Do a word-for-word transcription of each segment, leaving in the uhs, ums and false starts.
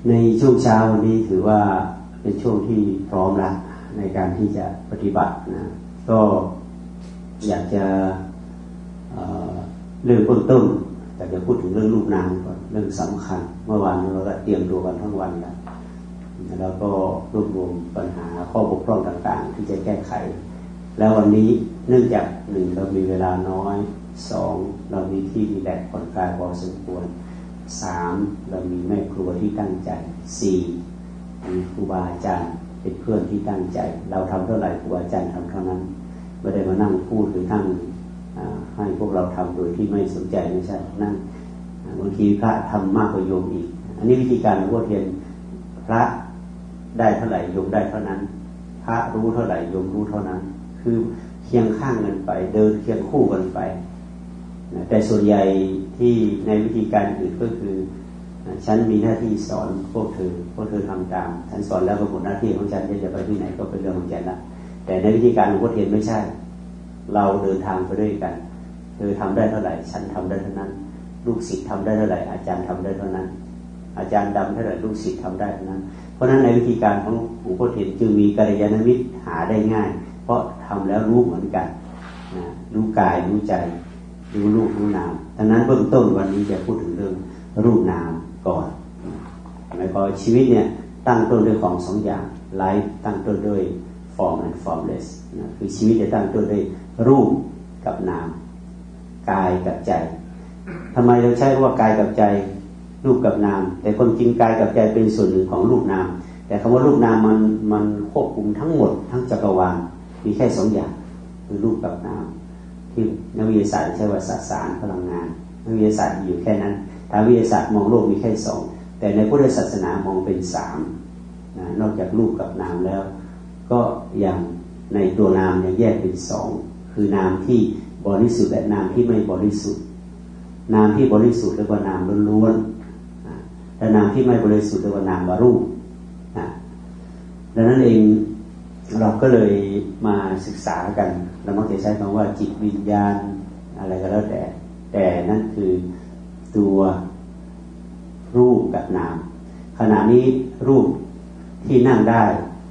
ในช่วงเช้าวันนี้ถือว่าเป็นช่วงที่พร้อมแล้วในการที่จะปฏิบัตินะก็อยากจะเอ่อเรื่องต้นต้นอยากจะพูดถึงเรื่องรูปนามก่อนเรื่องสำคัญเมื่อวานเราก็เตรียมตัวกันทั้งวันแล้วแล้วก็รวบรวมปัญหาข้อบกพร่องต่างๆที่จะแก้ไขแล้ววันนี้เนื่องจากหนึ่งเรามีเวลาน้อยสองเรามีที่รีแลกซ์ผ่อนคลายพอสมควรสามเรามีแม่ครัวที่ตั้งใจสี่มีครูบาอาจารย์เป็นเพื่อนที่ตั้งใจเราทำเท่าไหร่ครูบาอาจารย์ทำเท่านั้นไม่ได้มานั่งพูดหรือนั่งให้พวกเราทำโดยที่ไม่สนใจไม่ใช่นั่งบางทีพระทำมากกว่าโยมอีกอันนี้วิธีการหลวงพ่อเทียนพระได้เท่าไหร่โยมได้เท่านั้นพระรู้เท่าไหร่โยมรู้เท่านั้นคือเคียงข้างกันไปเดินเคียงคู่กันไปแต่ส่วนใหญ่ที่ในวิธีการอื่นก็คือฉันมีหน้าที่สอนพวกเธอพวกเธอทำตามฉันสอนแล้วก็หมดหน้าที่ของฉันจะไปที่ไหนก็เป็นเรื่องของฉันละแต่ในวิธีการหลวงพ่อเทียนไม่ใช่เราเดินทางไปด้วยกันเธอทำได้เท่าไหร่ฉันทำได้เท่านั้นลูกศิษย์ทำได้เท่าไหร่อาจารย์ทำได้เท่านั้นอาจารย์ดำเท่าไหร่ลูกศิษย์ทำได้เท่านั้นเพราะฉะนั้นในวิธีการของหลวงพ่อเทียนจึงมีกัลยาณมิตรหาได้ง่ายเพราะทำแล้วรู้เหมือนกันนะรู้กายรู้ใจรู้รูปรู้นามดังนั้นเบื้องต้นวันนี้จะพูดถึงเรื่องรูปนามก่อนหมายความว่าชีวิตเนี่ยตั้งต้นด้วยของสองอย่างไลฟ์ตั้งต้นด้วย form and formless นะคือชีวิตจะตั้งต้นด้วยรูปกับนามกายกับใจทำไมเราใช้ว่ากายกับใจรูปกับนามแต่ความจริงกายกับใจเป็นส่วนหนึ่งของรูปนามแต่คำว่ารูปนามมันมันควบคุมทั้งหมดทั้งจักรวาลมีแค่สองอย่างคือรูปกับนามที่นักวิทยาศาสตร์ใช้ว่าสสารพลังงานนักวิทยาศาสตร์อยู่แค่นั้นทางวิทยาศาสตร์มองโลกมีแค่สองแต่ในพุทธศาสนามองเป็นสามนะนอกจากรูปกับนามแล้วก็อย่างในตัวนามยังแยกเป็นสองคือนามที่บริสุทธิ์และนามที่ไม่บริสุทธิ์นามที่บริสุทธิ์เรียกว่านามล้วนๆแต่นามที่ไม่บริสุทธิ์เรียกว่านามวารูปนะดังนั้นเองเราก็เลยมาศึกษากันเรามักจะใช้คำว่าจิตวิญญาณอะไรก็แล้วแต่แต่นั่นคือตัวรูปกับนามขณะนี้รูปที่นั่งได้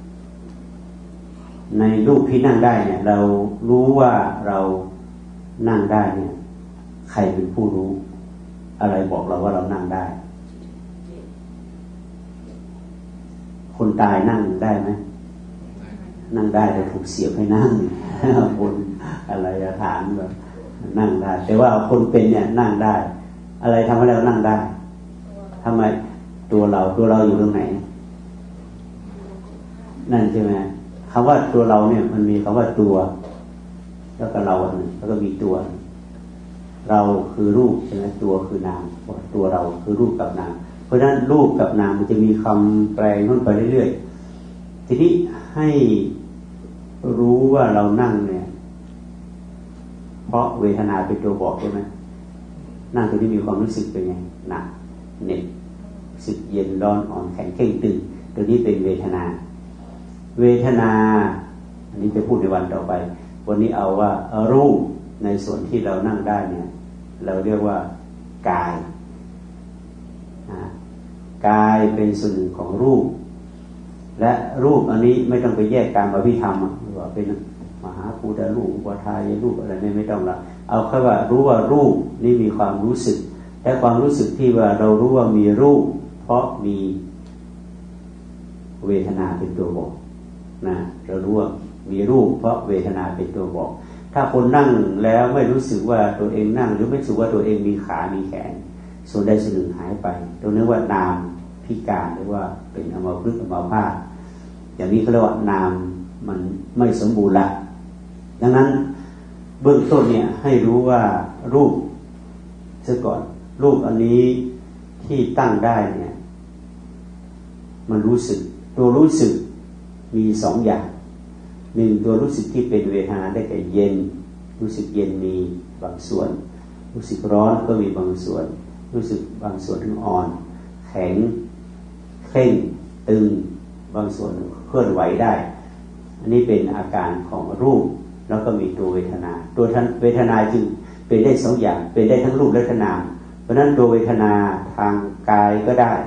ในรูปที่นั่งได้เนี่ยเรารู้ว่าเรานั่งได้เนี่ยใครเป็นผู้รู้อะไรบอกเราว่าเรานั่งได้คนตายนั่งได้ไหมนั่งได้แต่ถูกเสียบให้นั่งบนอะไรฐานแบบนั่งได้แต่ว่าคนเป็นเนี่ยนั่งได้อะไรทำให้เรานั่งได้ทำไมตัวเราตัวเราอยู่ตรงไหนนั่นใช่ไหมคำว่าตัวเราเนี่ยมันมีคำว่าตัวแล้วก็เราแล้วก็มีตัวเราคือรูปใช่ไหมตัวคือนามตัวเราคือรูปกับนามเพราะฉะนั้นรูปกับนามมันจะมีคำแปลงขึ้นไปเรื่อยๆทีนี้ให้รู้ว่าเรานั่งเนี่ยเพราะเวทนาเป็นตัวบอกใช่ไหมนั่งตรงนี้มีความรู้สึกเป็นไงหนักเหน็บรู้สึกเย็นร้อนอ่อนแข็งเข่งตึงตัวนี้เป็นเวทนาเวทนาอันนี้จะพูดในวันต่อไปวันนี้เอาว่ารูปในส่วนที่เรานั่งได้เนี่ยเราเรียกว่ากายกายเป็นส่วนหนึ่งของรูปและรูปอันนี้ไม่ต้องไปแยกการอภิธรรมว่าเป็นมหาภูตรูปอุปทายรูปอะไรนี่ไม่ต้องละเอาแค่ว่ารู้ว่ารูปนี่มีความรู้สึกและความรู้สึกที่ว่าเรารู้ว่ามีรูปเพราะมีเวทนาเป็นตัวบอกนะเรารู้ว่ามีรูปเพราะเวทนาเป็นตัวบอกถ้าคนนั่งแล้วไม่รู้สึกว่าตัวเองนั่งหรือไม่รู้สึกว่าตัวเองมีขามีแขนส่วนใดส่วนหนึ่งหายไปตรงนี้ว่านามพิการหรือว่าเป็นอัมพฤกษ์อัมพาตอย่างนี้เขาเรียกว่านามมันไม่สมบูรณ์ละดังนั้นเบื้องต้นเนี่ยให้รู้ว่ารูปซะก่อนรูปอันนี้ที่ตั้งได้เนี่ยมันรู้สึกตัวรู้สึกมีสองอย่างหนึ่งตัวรู้สึกที่เป็นเวทนาได้แก่เย็นรู้สึกเย็นมีบางส่วนรู้สึกร้อนก็มีบางส่วนรู้สึกบางส่วนที่อ่อนแข็งเคร่งตึงบางส่วนเคลื่อนไหวได้อันนี้เป็นอาการของรูปแล้วก็มีตัวเวทนาตัวเวทนาจึงเป็นได้สองอย่างเป็นได้ทั้งรูปและนามเพราะนั้นตัวเวทนาทางกายก็ได้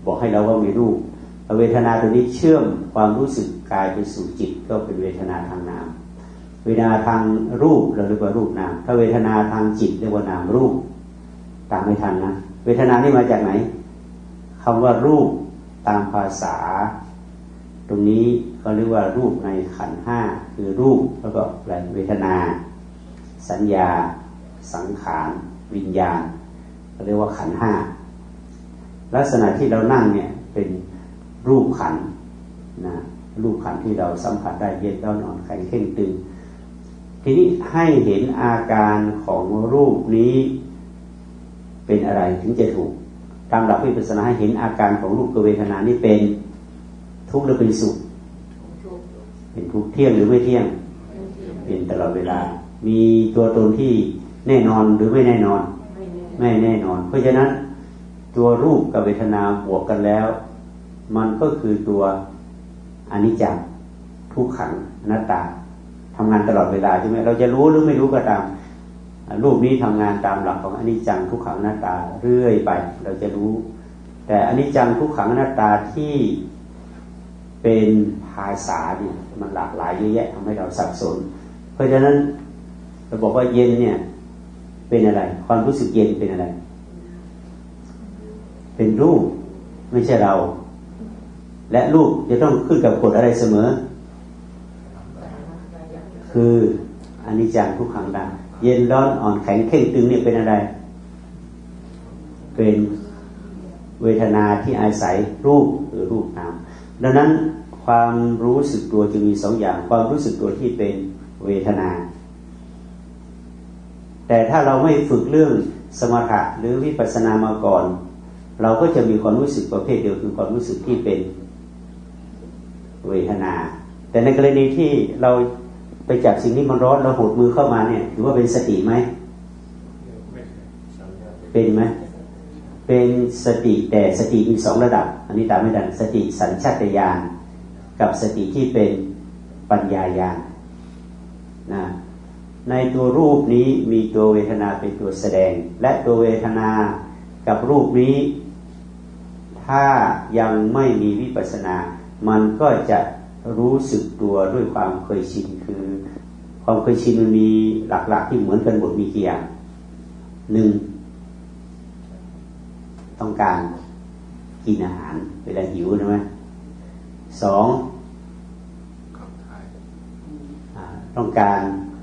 บอกให้เราว่ามีรูปเวทนาตัวนี้เชื่อมความรู้สึกกายไปสู่จิตก็เป็นเวทนาทางนามเวทนาทางรูปเราเรียกว่ารูปนามถ้าเวทนาทางจิตเรียกว่านามรูปตามไม่ทันนะเวทนานี่มาจากไหนคำว่ารูปตามภาษาตรงนี้เขาเรียกว่ารูปในขันธ์ห้าคือรูปแล้วก็อะไรเวทนาสัญญาสังขารวิญญาณเขาเรียกว่าขันธ์ห้าลักษณะที่เรานั่งเนี่ยเป็นรูปขันธ์นะรูปขันธ์ที่เราสัมผัสได้เย็นร้อนอ่อนแข็งเข่งตึงทีนี้ให้เห็นอาการของรูปนี้เป็นอะไรถึงจะถูกตามหลักวิปัสสนาให้เห็นอาการของรูปกับเวทนานี้เป็นทุกข์หรือเป็นสุขเป็นทุกข์เที่ยงหรือไม่เที่ยงเป็นตลอดเวลามีตัวตนที่แน่นอนหรือไม่แน่นอนไม่แน่นอนเพราะฉะนั้นตัวรูปกับเวทนาบวกกันแล้วมันก็คือตัวอนิจจังทุกขังอนัตตาทำงานตลอดเวลาใช่ไหมเราจะรู้หรือไม่รู้ก็ตามรูปนี้ทำงานตามหลักของอนิจจังทุกขังอนัตตาเรื่อยไปเราจะรู้แต่อนิจจังทุกขังอนัตตาที่เป็นภาษาเนี่ยมันหลากหลายเยอะแยะทำให้เราสับสนเพราะฉะนั้นเราบอกว่าเย็นเนี่ยเป็นอะไรความรู้สึกเย็นเป็นอะไรเป็นรูปไม่ใช่เราและรูปจะต้องขึ้นกับกฎอะไรเสมอคืออนิจจังทุกขังดังเย็นร้อนอ่อนแข็งเข่งตึงเนี่ยเป็นอะไรเป็นเวทนาที่อาศัยรูปหรือรูปนามดังนั้นความรู้สึกตัวจะมีสองอย่างความรู้สึกตัวที่เป็นเวทนาแต่ถ้าเราไม่ฝึกเรื่องสมถะหรือวิปัสสนามาก่อนเราก็จะมีความรู้สึกประเภทเดียวคือความรู้สึกที่เป็นเวทนาแต่ในกรณีที่เราไปจับสิ่งที่มันร้อนเราหดมือเข้ามาเนี่ยถือว่าเป็นสติไหมเป็นไหมเป็นสติแต่สติมีสองระดับอันนี้ตามไม่ทันสติสัญชาตญาณกับสติที่เป็นปัญญาญาณนะในตัวรูปนี้มีตัวเวทนาเป็นตัวแสดงและตัวเวทนากับรูปนี้ถ้ายังไม่มีวิปัสสนามันก็จะรู้สึกตัวด้วยความเคยชินคือความเคยชินมันมีหลักๆที่เหมือนกันหมดมีกี่อย่างหนึ่งต้องการกินอาหารเวลาหิวใช่ไหมสองต้องการ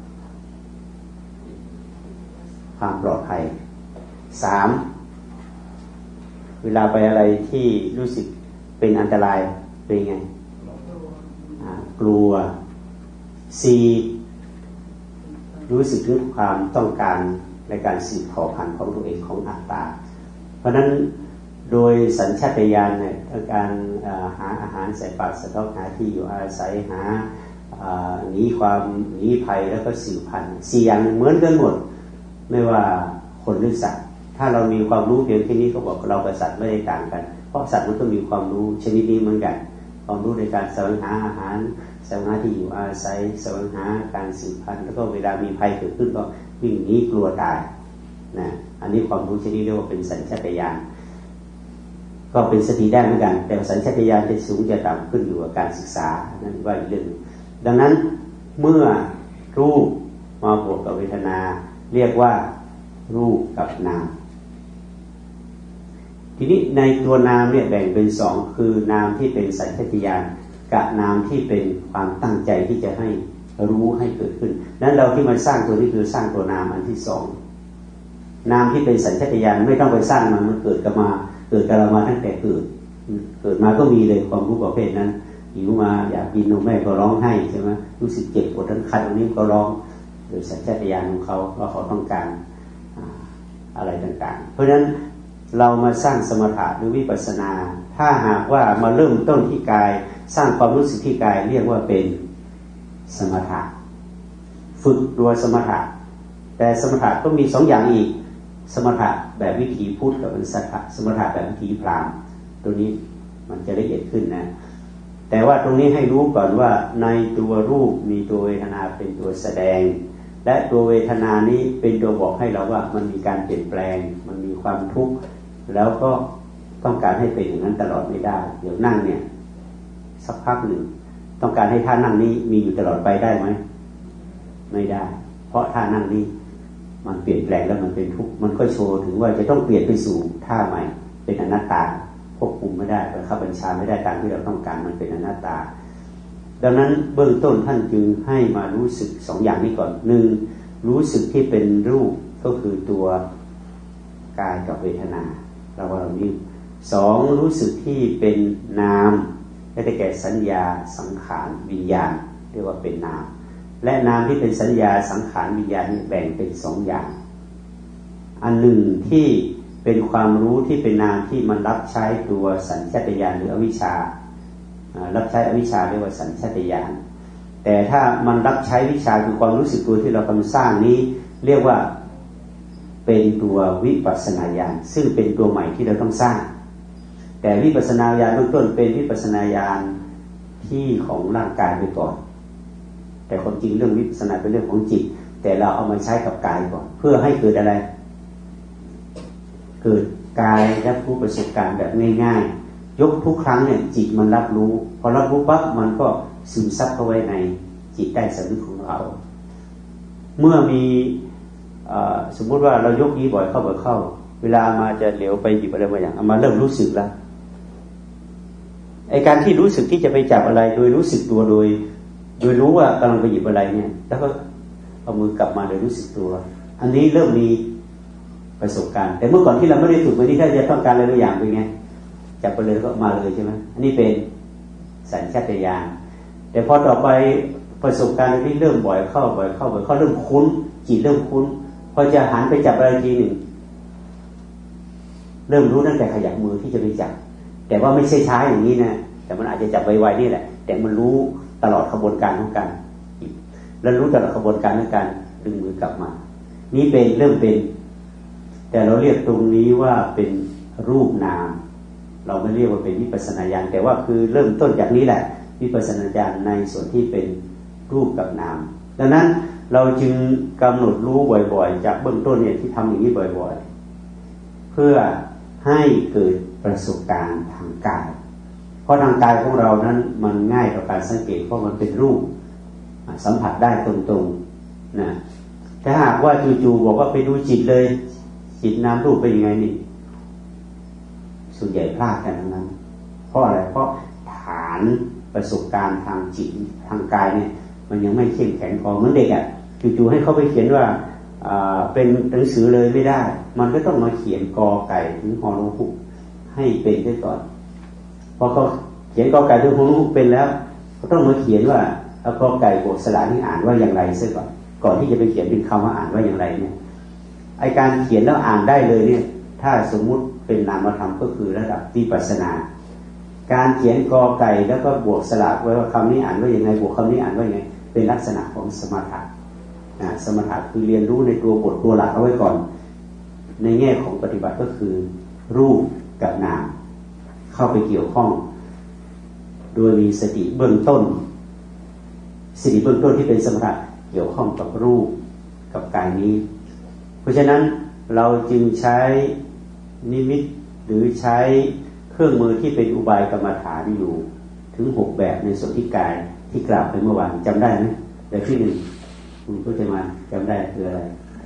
ความปลอดภัยสามเวลาไปอะไรที่รู้สึกเป็นอันตรายเป็นไงกลัวสี่รู้สึกถึงความต้องการในการสืบเผ่าพันธุ์ของตัวเองของอัตตาเพราะฉะนั้นโดยสัญชาตญาณเนี่ยการหาอาหารใส่ปากสะท้อนหาที่อยู่อาศัยหาหนีความหนีภัยแล้วก็สืบพันธุ์สี่อย่างเหมือนกันหมดไม่ว่าคนหรือสัตว์ถ้าเรามีความรู้เพียงแค่นี้เขาบอกเรากับสัตว์ไม่ได้ต่างกันเพราะสัตว์มันก็มีความรู้ชนิดนี้เหมือนกันความรู้ในการแสวงหาอาหารแสวงหาที่อยู่อาศัยแสวงหาการสืบพันธุ์แล้วก็เวลามีภัยเกิดขึ้นก็วิ่งหนีกลัวตายนะอันนี้ความรู้ชนิดเรียกว่าเป็นสัญชาตญาณก็เป็นสติได้เหมือนกันแต่สัญชาตญาณจะสูงจะต่ำขึ้นอยู่กับการศึกษานั่นว่าอีกเรื่องดังนั้นเมื่อรูปมาบวกกับเวทนาเรียกว่ารูปกับนามทีนี้ในตัวนามเนี่ยแบ่งเป็นสองคือนามที่เป็นสัญชาตญาณกับนามที่เป็นความตั้งใจที่จะให้รู้ให้เกิดขึ้นนั้นเราที่มาสร้างตัวนี้คือสร้างตัวนามอันที่สองนามที่เป็นสัญชาตญาณไม่ต้องไปสร้างมันมันเกิดกับมาเกิดกับเรามาตั้งแต่เกิดเกิดมาก็มีเลยความรู้ประเภทนั้นหิวมาอยากกินนมแม่ก็ร้องให้ใช่ไหมรู้สึกเจ็บปวดทั้งคันตรงนี้ก็ร้องโดยสัญชาตญาณของเขาว่าเขาต้องการอะไรต่างๆเพราะฉะนั้นเรามาสร้างสมถะหรือวิปัสสนาถ้าหากว่ามาเริ่มต้นที่กายสร้างความรู้สึกที่กายเรียกว่าเป็นสมถะฝึกตัวสมถะแต่สมถะก็มีสองอย่างอีกสมถะแบบวิถีพุทธกับสมถะแบบวิถีพราหมณ์ตัวนี้มันจะละเอียดขึ้นนะแต่ว่าตรงนี้ให้รู้ก่อนว่าในตัวรูปมีตัวเวทนาเป็นตัวแสดงและตัวเวทนานี้เป็นตัวบอกให้เราว่ามันมีการเปลี่ยนแปลงมันมีความทุกข์แล้วก็ต้องการให้เป็นอย่างนั้นตลอดไม่ได้เดี๋ยวนั่งเนี่ยสักพักหนึ่งต้องการให้ท่านั่งนี้มีอยู่ตลอดไปได้ไหมไม่ได้เพราะท่านั่งนี้มันเปลี่ยนแปลงแล้วมันเป็นทุกข์มันก็โชว์ถึงว่าจะต้องเปลี่ยนไปสู่ท่าใหม่เป็นอนัตตาควบคุมไม่ได้บังคับบัญชาไม่ได้ตามที่เราต้องการมันเป็นอนัตตาดังนั้นเบื้องต้นท่านจึงให้มารู้สึกสองอย่างนี้ก่อนหนึ่งรู้สึกที่เป็นรูปก็คือตัวกายกับเวทนาเราว่าเรานี้สองรู้สึกที่เป็นนามได้แก่สัญญาสังขารวิญญาณเรียกว่าเป็นนามและนามที่เป็นสัญญาสังขารวิญญาณแบ่งเป็นสองอย่างอันหนึ่งที่เป็นความรู้ที่เป็นนามที่มันรับใช้ตัวสัญชาตญาณหรืออวิชชารับใช้อวิชชาเรียกว่าสัญชาตญาณแต่ถ้ามันรับใช้วิชาคือความรู้สึกตัวที่เรากำลังสร้างนี้เรียกว่าเป็นตัววิปัสสนาญาณซึ่งเป็นตัวใหม่ที่เราต้องสร้างแต่วิปัสสนาญาณเบื้องต้นเป็นวิปัสสนาญาณที่ของร่างกายไปก่อนแต่ความจริงเรื่องวิปัสสนาเป็นเรื่องของจิตแต่เราเอามาใช้กับกายก่อนเพื่อให้เกิดอะไรเกิดกายรับรู้ประสบการณ์แบบง่ายๆยกทุกครั้งเนี่ยจิตมันรับรู้พอรับรู้ปั๊บมันก็ซึมซับเข้าไว้ในจิตใต้สำนึกของเราเมื่อมีสมมุติว่าเรายกนี้บ่อยเข้าบ่อยเข้าเวลามาจะเหลียวไปหยิบอะไรบางอย่างเอามาเริ่มรู้สึกแล้วไอการที่รู้สึกที่จะไปจับอะไรโดยรู้สึกตัวโดยโดยรู้ว่ากำลังไปหยิบอะไรเนี่ยแล้วก็เอามือกลับมาโดยรู้สึกตัวอันนี้เริ่มมีประสบการณ์แต่เมื่อก่อนที่เราไม่ได้ฝึกวันนี้ถ้าจะต้องการอะไรบางอย่างเป็นไงจับไปเลยก็มาเลยใช่ไหมอันนี้เป็นสัญชาตญาณแต่พอต่อไปประสบการณ์ที่เริ่มบ่อยเข้าบ่อยเข้าบ่อยเข้าเริ่มคุ้นจิตเริ่มคุ้นพอจะหันไปจับอะไรทีหนึ่งเริ่มรู้ตั้งแต่ขยับมือที่จะไปจับแต่ว่าไม่ใช่ช้าอย่างนี้นะแต่มันอาจจะจับไวๆนี่แหละแต่มันรู้ตลอดกระบวนการของการแล้วรู้ตลอดกระบวนการของการดึงมือกลับมานี่เป็นเริ่มเป็นแต่เราเรียกตรงนี้ว่าเป็นรูปนามเราไม่เรียกว่าเป็นวิปัสสนาญาณแต่ว่าคือเริ่มต้นจากนี้แหละวิปัสสนาญาณในส่วนที่เป็นรูปกับนามดังนั้นเราจึงกำหนดรู้บ่อยๆจากเบื้องต้นเนี่ยที่ทำอย่างนี้บ่อยๆเพื่อให้เกิดประสบการณ์ทางกายเพราะทางกายของเรานั้นมันง่ายต่อการสังเกตเพราะมันเป็นรูปสัมผัสได้ตรงๆนะถ้าหากว่าจู่ๆบอกว่าไปดูจิตเลยจิตนามรูปเป็นยังไงนี่ส่วนใหญ่พลาดกันทั้งนั้นเพราะอะไรเพราะฐานประสบการณ์ทางจิตทางกายเนี่ยมันยังไม่เข้มแข็งพอเหมือนเด็กอ่ะจู่ๆให้เขาไปเขียนว่าเป็นหนังสือเลยไม่ได้มันก็ต้องมาเขียนกอไก่ถึงฮอลงหุกให้เป็นได้ก่อนพอเขาเขียนกอไก่ถึงฮอลงหุกเป็นแล้วก็ต้องมาเขียนว่าเอากอไก่บวกสระนี่อ่านว่าอย่างไรซะก่อนก่อนที่จะไปเขียนเป็นคำว่าอ่านว่าอย่างไรเนี่ยไอการเขียนแล้วอ่านได้เลยเนี่ยถ้าสมมุติเป็นนามธรรมก็คือระดับวิปัสสนาการเขียนกอไก่แล้วก็บวกสระไว้ว่าคำนี้อ่านว่าอย่างไรบวกคำนี้อ่านว่าอย่างไรเป็นลักษณะของสมถะสมถะคือเรียนรู้ในตัวบทตัวหลักเอาไว้ก่อนในแง่ของปฏิบัติก็คือรูปกับนามเข้าไปเกี่ยวข้องโดยมีสติเบื้องต้นสติเบื้องต้นที่เป็นสมถะเกี่ยวข้องกับรูปกับกายนี้เพราะฉะนั้นเราจึงใช้นิมิตหรือใช้เครื่องมือที่เป็นอุบายกรรมฐานอยู่ถึงหกแบบในส่วนที่กายที่กล่าวไปเมื่อวานจำได้ไหมแบบที่หนึ่งคุณพุทธมาจำได้คืออะไร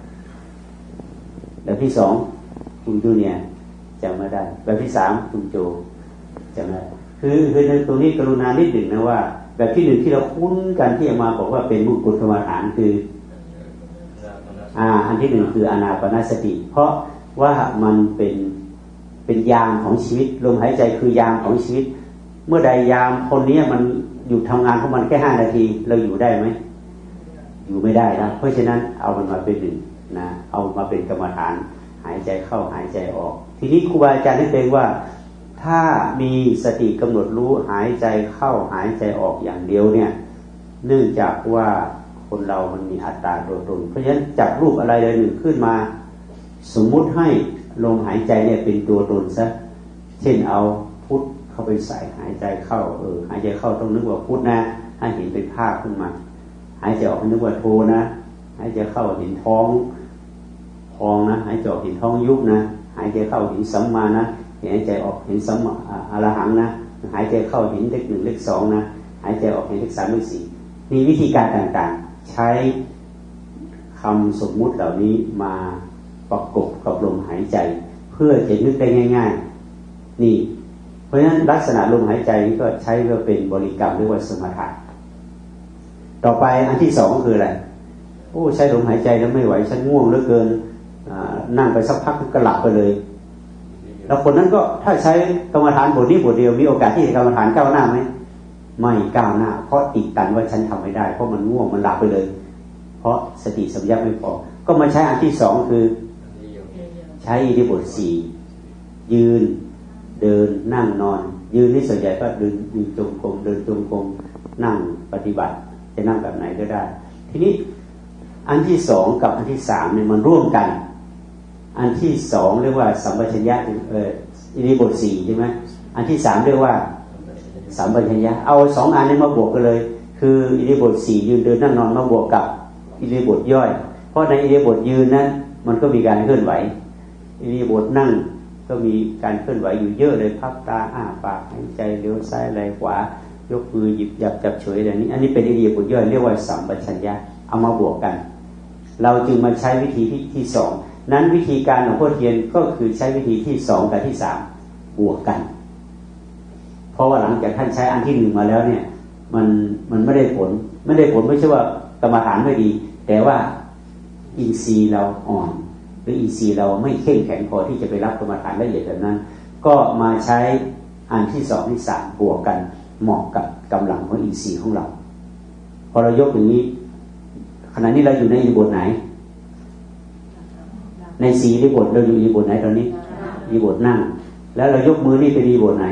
แบบที่สองคุณจูเนียจำไม่ได้แบบที่สามคุณโจจำได้คือคือในตรงนี้กรุณานิดหนึ่งนะว่าแบบที่หนึ่งที่เราคุ้นกันที่มาบอกว่าเป็นมุขกุศลกรรมฐานคืออ่าอันที่หนึ่งคืออานาปานสติเพราะว่ามันเป็นเป็นยามของชีวิตลมหายใจคือยามของชีวิตเมื่อใดยามคนนี้มันอยู่ทำงานของมันแค่ห้านาทีเราอยู่ได้ไหมอยู่ไม่ได้นะเพราะฉะนั้นเอามันมาเป็นหนึ่งนะเอามาเป็นกรรมฐานหายใจเข้าหายใจออกทีนี้ครูบาอาจารย์ได้เตือนว่าถ้ามีสติกำหนดรู้หายใจเข้าหายใจออกอย่างเดียวเนี่ยเนื่องจากว่าคนเรามันมีอัตตาตัวตนเพราะฉะนั้นจับรูปอะไรเลยหนึ่งขึ้นมาสมมุติให้ลมหายใจเนี่ยเป็นตัวตนซะเช่นเอาพุทธเข้าไปใส่หายใจเข้าเออหายใจเข้าต้องนึกว่าพุทธนะให้เห็นเป็นภาพขึ้นมาหายใจออกนึกว่าโทนะหายใจเข้าเห็นท้องพองนะหายใจออกเห็นท้องยุบนะหายใจเข้าเห็นสัมมานะเห็นหายใจออกเห็นสัมมาอรหังนะหายใจเข้าเห็นเลขหนึ่งเลขสองนะหายใจออกเห็นเลขสามเลขสี่มีวิธีการต่างๆใช้คำสมมุติเหล่านี้มาประกบกับลมหายใจเพื่อจะนึกได้ง่ายๆนี่เพราะฉะนั้นลักษณะลมหายใจนี้ก็ใช้เพื่อเป็นบริกรรมเรียกว่าสมถะต่อไปอันที่สองคืออะไรโอ้ใช้ลมหายใจแล้วไม่ไหวฉันง่วงเหลือเกินนั่งไปสักพักก็หลับไปเลยแล้วคนนั้นก็ถ้าใช้กรรมฐานบทนี้บทเดียวมีโอกาสที่จะกรรมฐานก้าวหน้าไหมไม่ก้าวหน้าเพราะติดตันว่าฉันทำไม่ได้เพราะมันง่วงมันหลับไปเลยเพราะสติสัมปชัญญะไม่พอก็มาใช้อันที่สองคือใช้อิริยาบถสี่ยืนเดินนั่งนอนยืนนี่ส่วนใหญ่ก็เดินยืนจงกรมเดินจงกรมนั่งปฏิบัติจะนั่งแบบไหนก็ได้ทีนี้อันที่สองกับอันที่สามเนี่ยมันร่วมกันอันที่สองเรียกว่าสัมปชัญญะเอ่ออิริยาบถสี่ใช่ไหมอันที่สามเรียกว่าสัมปชัญญะเอาสองอันนี้มาบวกกันเลยคืออิริยาบถสี่ยืนเดินนั่งนอนมาบวกกับอิริยาบถย่อยเพราะในอิริยาบถยืนนั้นมันก็มีการเคลื่อนไหวอิริยาบถนั่งก็มีการเคลื่อนไหวอยู่เยอะเลยพับตาอ้าปากหายใจเลี้ยวซ้ายไหลขวายกมือหยิบจับจับเฉยอะไรนี้อันนี้เป็นอิริยาบถย่อยเรียกว่าสัมปชัญญะเอามาบวกกันเราจึงมาใช้วิธีที่ที่สองนั้นวิธีการของพ่อเทียนก็คือใช้วิธีที่สองกับที่สามบวกกันเพราะว่าหลังจากท่านใช้อันที่หนึ่งมาแล้วเนี่ยมันมันไม่ได้ผลไม่ได้ผลไม่ใช่ว่ากรรมฐานไม่ดีแต่ว่าอินทรีย์เราอ่อนหรืออินทรีย์เราไม่เข้มแข็งพอที่จะไปรับกรรมฐานละเอียดแบบนั้นก็มาใช้อันที่สองที่สามบวกกันเหมาะกับกำลังของอินทรีย์ของเราพอเรายกอย่างนี้ขณะนี้เราอยู่ในอิริยาบถไหนในสี่อิริยาบถเราอยู่อิริยาบถไหนตอนนี้อิริยาบถนั่งแล้วเรายกมือนี่เป็นอิริยาบถไหน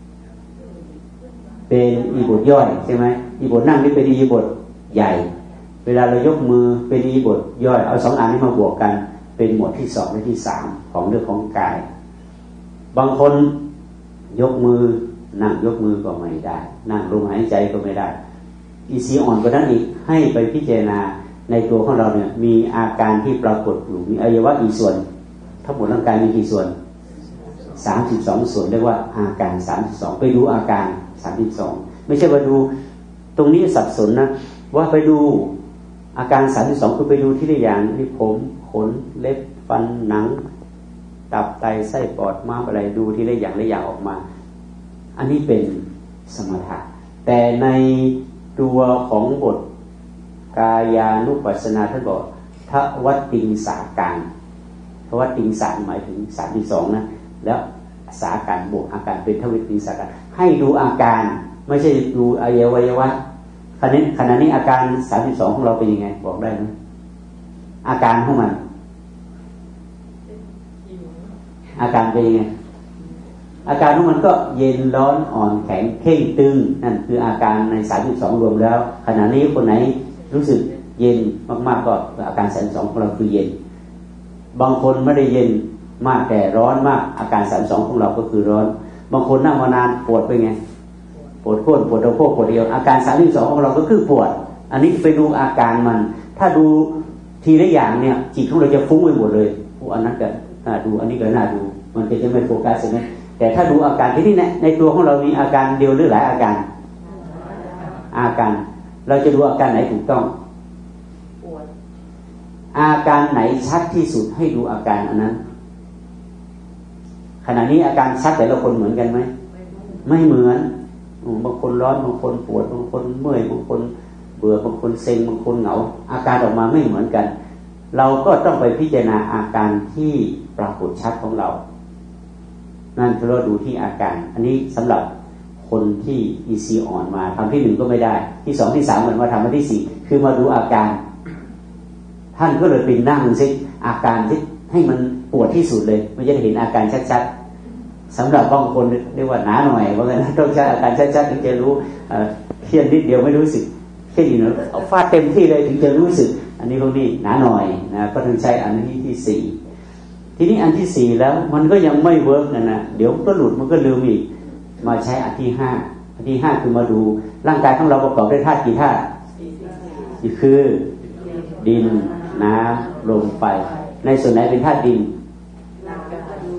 เป็นอิริยาบถย่อยใช่ไหมอิริยาบถนั่งนี่เป็นอิริยาบถใหญ่เวลาเรายกมือเป็นอิริยาบถย่อยเอาสองอันนี้มาบวกกันเป็นหมวดที่สองและที่สามของเรื่องของกายบางคนยกมือนั่งยกมือก็ไม่ได้นั่งลมหายใจก็ไม่ได้อีซีอ่อนกว่านั้นอีกให้ไปพิจารณาในตัวของเราเนี่ยมีอาการที่ปรากฏอยู่มีอวัยวะกี่ส่วนทั้งหมดร่างกายมีกี่ส่วนสามสิบสองส่วนเรียกว่าอาการสามสิบสองไปดูอาการสามสิบสองไม่ใช่ว่าดูตรงนี้สับสนนะว่าไปดูอาการสามสิบสองคือไปดูที่ละอย่างที่ผมขนเล็บฟันหนังตับไตไส้ปอดม้ามอะไรดูที่ละอย่างละอย่างออกมาอันนี้เป็นสมถะแต่ในตัวของบทกายานุปัสสนาท่านบอกทวัตติงสาการทวัตติงสาหมายถึงสามสิบสองนะแล้วสาการบวกอาการเป็นทวัตติงสาการให้ดูอาการไม่ใช่ดูอวัยวะขณะนี้ขณะนี้อาการสามสิบสองของเราเป็นยังไงบอกได้ไหมอาการของมันอาการเป็นยังไงอาการของมันก็เย็นร้อนอ่อนแข็งเข่งตึงนั่นคืออาการในสามสิบสองรวมแล้วขณะนี้คนไหนรู้สึกเย็นมากๆก็อาการสามสิบสองของเราคือเย็นบางคนไม่ได้เย็นมากแต่ร้อนมากอาการสามสิบสองของเราก็คือร้อนบางคนนั่งมานานปวดไปไงปวดก้นปวดตะโพกปวดเอวอาการสามสิบสองของเราก็คือปวดอันนี้ไปดูอาการมันถ้าดูทีละอย่างเนี่ยจิตของเราจะฟุ้งไปหมดเลยอันนั้นก็น่าดูอันนี้ก็น่าดูมันจะไม่โฟกัสใช่ไหมแต่ถ้าดูอาการที่นี่เนี่ยในตัวของเรามีอาการเดียวหรือหลายอาการอาการเราจะดูอาการไหนถูกต้องอาการไหนชัดที่สุดให้ดูอาการอันนั้นขณะนี้อาการชัดแต่ละคนเหมือนกันไหมไม่เหมือนบางคนร้อนบางคนปวดบางคนเมื่อยบางคนเบื่อบางคนเซ็งบางคนเหงาอาการออกมาไม่เหมือนกันเราก็ต้องไปพิจารณาอาการที่ปรากฏชัดของเรานั่นคือเราดูที่อาการอันนี้สำหรับคนที่อีซีอ่อนมาทำที่หนึ่งก็ไม่ได้ที่สองที่สามเหมือนมาทำมาที่สี่คือมาดูอาการท่านก็เลยไปนั่งซิอาการที่ให้มันปวดที่สุดเลยมันจะได้เห็นอาการชัดๆสำหรับบางคนเรียกว่าหนาหน่อยเพราะงั้นต้องใช้อาการชัดๆถึงจะรู้เครียดนิดเดียวไม่รู้สึกเครียดอยู่นะเอาฟาดเต็มที่เลยถึงจะรู้สึกอันนี้พวกนี้หนาหน่อยนะก็ต้องใช้อันนี้ที่สี่ทีนี้อันที่สี่แล้วมันก็ยังไม่เวิร์กนะนะเดี๋ยวก็หลุดมันก็ลืมอีกมาใช้อันที่ห้าอันที่ห้าคือมาดูร่างกายของเราประกอบด้วยธาตุกี่ธาตุคือดินน้ำลมไฟในส่วนไหนเป็นธาตุดิน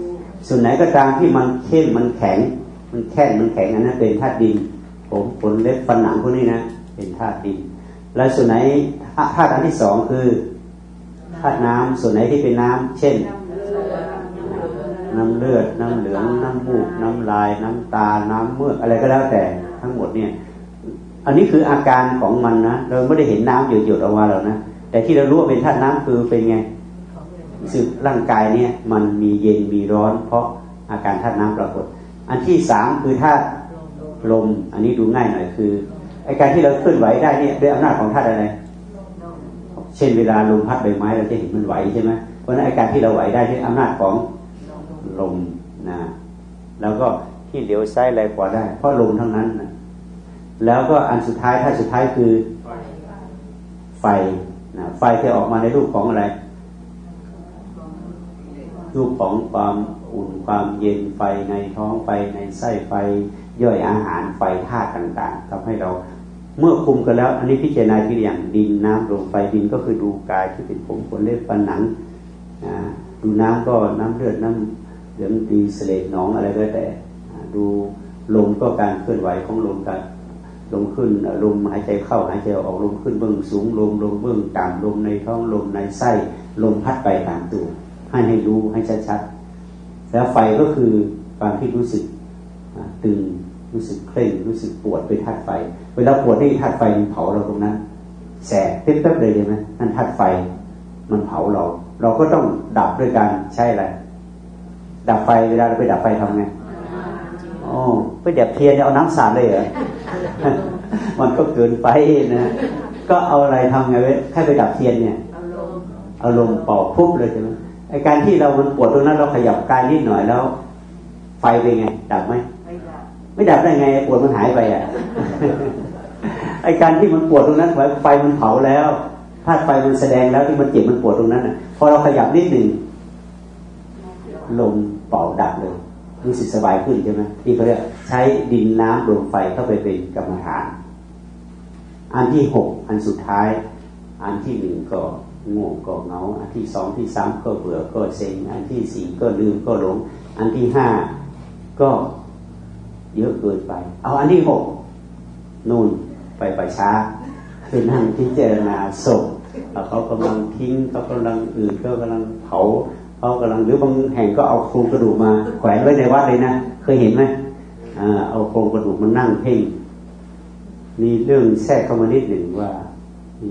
ส่วนไหนก็ตามที่มันเข้มมันแข็งมันแข็งมันแข็งอันนั้นเป็นธาตุดินผมขนเล็บฟันหนังพวกนี้นะเป็นธาตุดินแล้วส่วนไหนธาตุอันที่สองคือธาตุน้ำส่วนไหนที่เป็นน้ำเช่นน้ำเลือดน้ำเหลืองน้ำมูกน้ำลายน้ำตาน้ำเมือกอะไรก็แล้วแต่ทั้งหมดเนี่ยอันนี้คืออาการของมันนะเราไม่ได้เห็นน้ำหยดๆออกมาหรอกนะแต่ที่เรารู้ว่าเป็นธาตุน้ำคือเป็นไงสึกร่างกายเนี่ยมันมีเย็นมีร้อนเพราะอาการธาตุน้ำปรากฏอันที่สามคือธาตุลมอันนี้ดูง่ายหน่อยคือไอการที่เราเคลื่อนไหวได้เนี่ยด้วยอำนาจของธาตุอะไรเช่นเวลาลมพัดใบไม้เราจะเห็นมันไหวใช่ไหมเพราะฉะนั้นไอการที่เราไหวได้ด้วยอำนาจของลมนะแล้วก็ที่เหลียวซ้ายไหลขวาได้เพราะลมทั้งนั้นนะแล้วก็อันสุดท้ายธาตุสุดท้ายคือไฟนะไฟจะออกมาในรูปของอะไรรูปของความอุ่นความเย็นไฟในท้องไฟในไส้ไฟย่อยอาหารไฟธาตุต่างๆทำให้เราเมื่อคุมกันแล้วอันนี้พิจารณาทีอย่างดินน้ำลมไฟดินก็คือดูกายที่เป็นผมขนเล็บฟันหนังดูน้ำก็น้ำเลือดน้ำเหลืองดีเสลดหนองอะไรก็แต่ดูลมก็การเคลื่อนไหวของลมกันลมขึ้นลมหายใจเข้าหายใจออกลมขึ้นเบื้องสูงลมลมเบื้องต่ำลมในท้องลมในไส้ลมพัดไปตามตัวให้ให้รู้ให้ชัดๆแล้วไฟก็คือความที่รู้สึกตึงรู้สึกเคร่งรู้สึกปวดเป็นธาตุไฟเวลาปวดนี่ธาตุไฟมันเผาเราตรงนั้นแสบเต็มๆเลยใช่ไหมนั่นธาตุไฟมันเผาเราเราก็ต้องดับด้วยการใช้อะไรดับไฟเวลาเราไปดับไฟทำไงอ๋อไปดับเทียนเอาน้ำสาดเลยเหรอ มันก็เกินไปนะก็เอาอะไรทำไงเว้ยแค่ไปดับเทียนเนี่ยเอาลมเป่าปุ๊บเลยใช่ไหมไอการที่เรามันปวดตรงนั้นเราขยับกายนิดหน่อยแล้วไฟเป็นไงดับไหมไม่ดับได้ไงปวดมันหายไปอ่ะ ไอการที่มันปวดตรงนั้นไฟมันเผาแล้วธาตุไฟมันแสดงแล้วที่มันเจ็บมันปวดตรงนั้นอ่ะพอเราขยับนิดหนึ่งลมเป่าดับเลยรู้สึกสบายขึ้นใช่ไหมที่เขาเรียกใช้ดินน้ำลมไฟเข้าไปเป็นกรรมฐานอันที่หกอันสุดท้ายอันที่หนึ่งก็ง่วงก็เหงาอันที่สองที่สามก็เบื่อก็เซ็งอันที่สี่ก็ลืมก็หลงอันที่ห้าก็เยอะเกินไปเอาอันที่หกนู่นไปไปช้าคือนั่งพิจารณาศพเขากำลังทิ้งเขากำลังอื่นก็กำลังเผาเขากำลังหรือบางแห่งก็เอาโครงกระดูกมาแขวนไว้ในวัดเลยนะเคยเห็นไหมอ่าเอาโครงกระดูกมานั่งเพ่งมีเรื่องแทรกเข้ามานิดหนึ่งว่ามี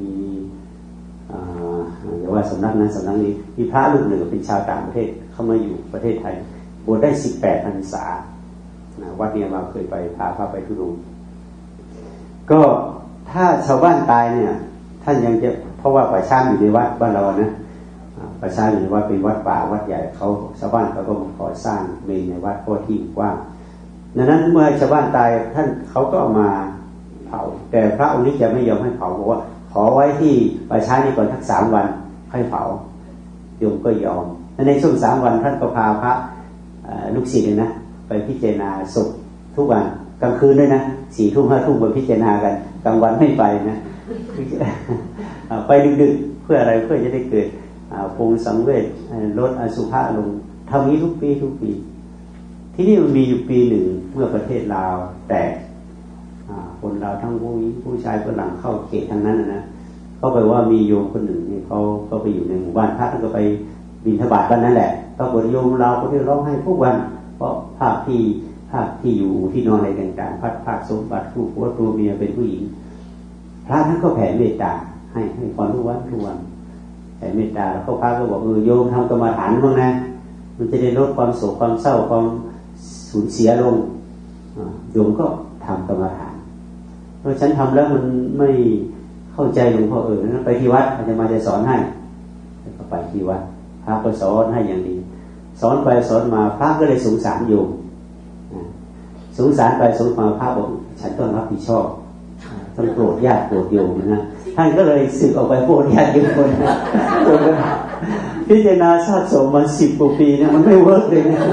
อย่าว่าสำนักนั้นสำนักนี้มีพระรูปหนึ่งเป็นชาวต่างประเทศเข้ามาอยู่ประเทศไทยบวชได้สิบแปดพรรษาวัดนี้มาเคยไปพาพาไปทุดงก็ถ้าชาวบ้านตายเนี่ยท่านยังจะเพราะว่าป่าช้าอยู่ในวัดบ้านเรานะป่าช้าอยู่ในวัดเป็นวัดป่าวัดใหญ่เขาชาวบ้านเขาก็มาขอสร้างเมรุในวัดเพราะที่กว้างดังนั้นเมื่อชาวบ้านตายท่านเขาก็เอามาเผาแต่พระองค์นี้จะไม่ยอมให้เผาบอกว่าขอไว้ที่ป่าช้านี่ก่อนทักสามวันให้เผาโยมก็ยอมในช่วงสามวันท่านก็พาพระลูกศิษย์เลยนะไปพิจารณาศพทุกวันกลางคืนด้วยนะสี่ทุ่มห้าทุ่มไปพิจารณากันกลางวันไม่ไปนะไปดึกๆเพื่ออะไรเพื่อจะได้เกิดปรุงสังเวชลดอสุภะลงทำนี้ทุกปีทุกปีที่นี่มันมีอยู่ปีหนึ่งเมื่อประเทศลาวแต่คนลาวทั้งผู้หญิงผู้ชายฝรั่งเข้าเขตทั้งนั้นนะเขาไปว่ามีโยมคนหนึ่งนี่เขาก็ไปอยู่ในหมู่บ้านพระท่านก็ไปบิณฑบาตกันนั่นแหละปรากฏโยมลาวก็ได้ร้องไห้ทุกวันเพราะภาพที่ภาพที่อยู่ที่นอนอะไรต่างๆภาพภาพสมบัติคู่ผัวตัวเมียเป็นผู้หญิงพระท่านก็แผ่เมตตาให้ให้ความทุกวันทุกวันแผ่เมตตาแล้วเขาพระก็บอกเออโยมทำกรรมฐานบ้างนะมันจะได้ลดความโศกความเศร้าความสูญเสียลงโยมก็ทำกรรมฐานเพราะฉันทำแล้วมันไม่เข้าใจหลวงพ่อเออไปที่วัดอาจจะมาจะสอนให้ก็ไปที่วัดพระก็สอนให้อย่างดีสอนไปสอนมาพระก็เลยสงสารโยมสงสารไปสงสารมาพระบอกฉันต้องรับผิดชอบต้องโปรดญาติโปรดโยมนะท่านก็เลยสึกออกไปโปรดญาติโยมคนพิจารณาชาติสมมาสิบกว่าปีเนี่ยมันไม่เวิร์กเลยนะ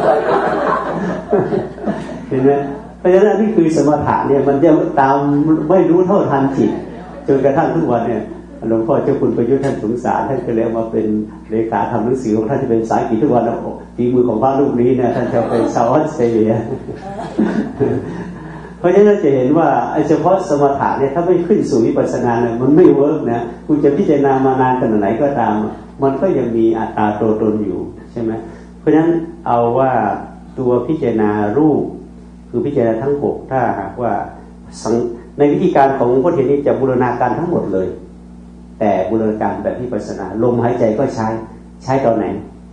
เห็นไหมเพราะฉะนั้นนี่คือสมถะเนี่ยมันจะตามไม่รู้เท่าทันจิตจนกระทั่งทุกวันเนี่ยหลวงพ่อเจ้าคุณประยุทธ์ท่านสงสารท่านก็เลยมาเป็นเลขาทำหนังสือของท่านที่เป็นภาษาอังกฤษทุกวันแล้วฝีมือของพระรูปนี้เนี่ยท่านจะเป็นชาวออสเตรเลียเพราะฉะนั้นเราจะเห็นว่าเฉพาะสมถะเนี่ยถ้าไม่ขึ้นสู่วิปัสสนาเนี่ยมันไม่เวิร์กนะคุณจะพิจารณามานานขนาดไหนก็ตามมันก็ยังมีอัตตาตัวตนอยู่ใช่ไหมเพราะฉะนั้นเอาว่าตัวพิจารณารูปคือพิจารณาทั้งหกถ้าหากว่าในวิธีการของพระเถรนี้จะบูรณาการทั้งหมดเลยแต่บูรณาการแบบวิปัสสนาลมหายใจก็ใช้ใช้ตอนไหน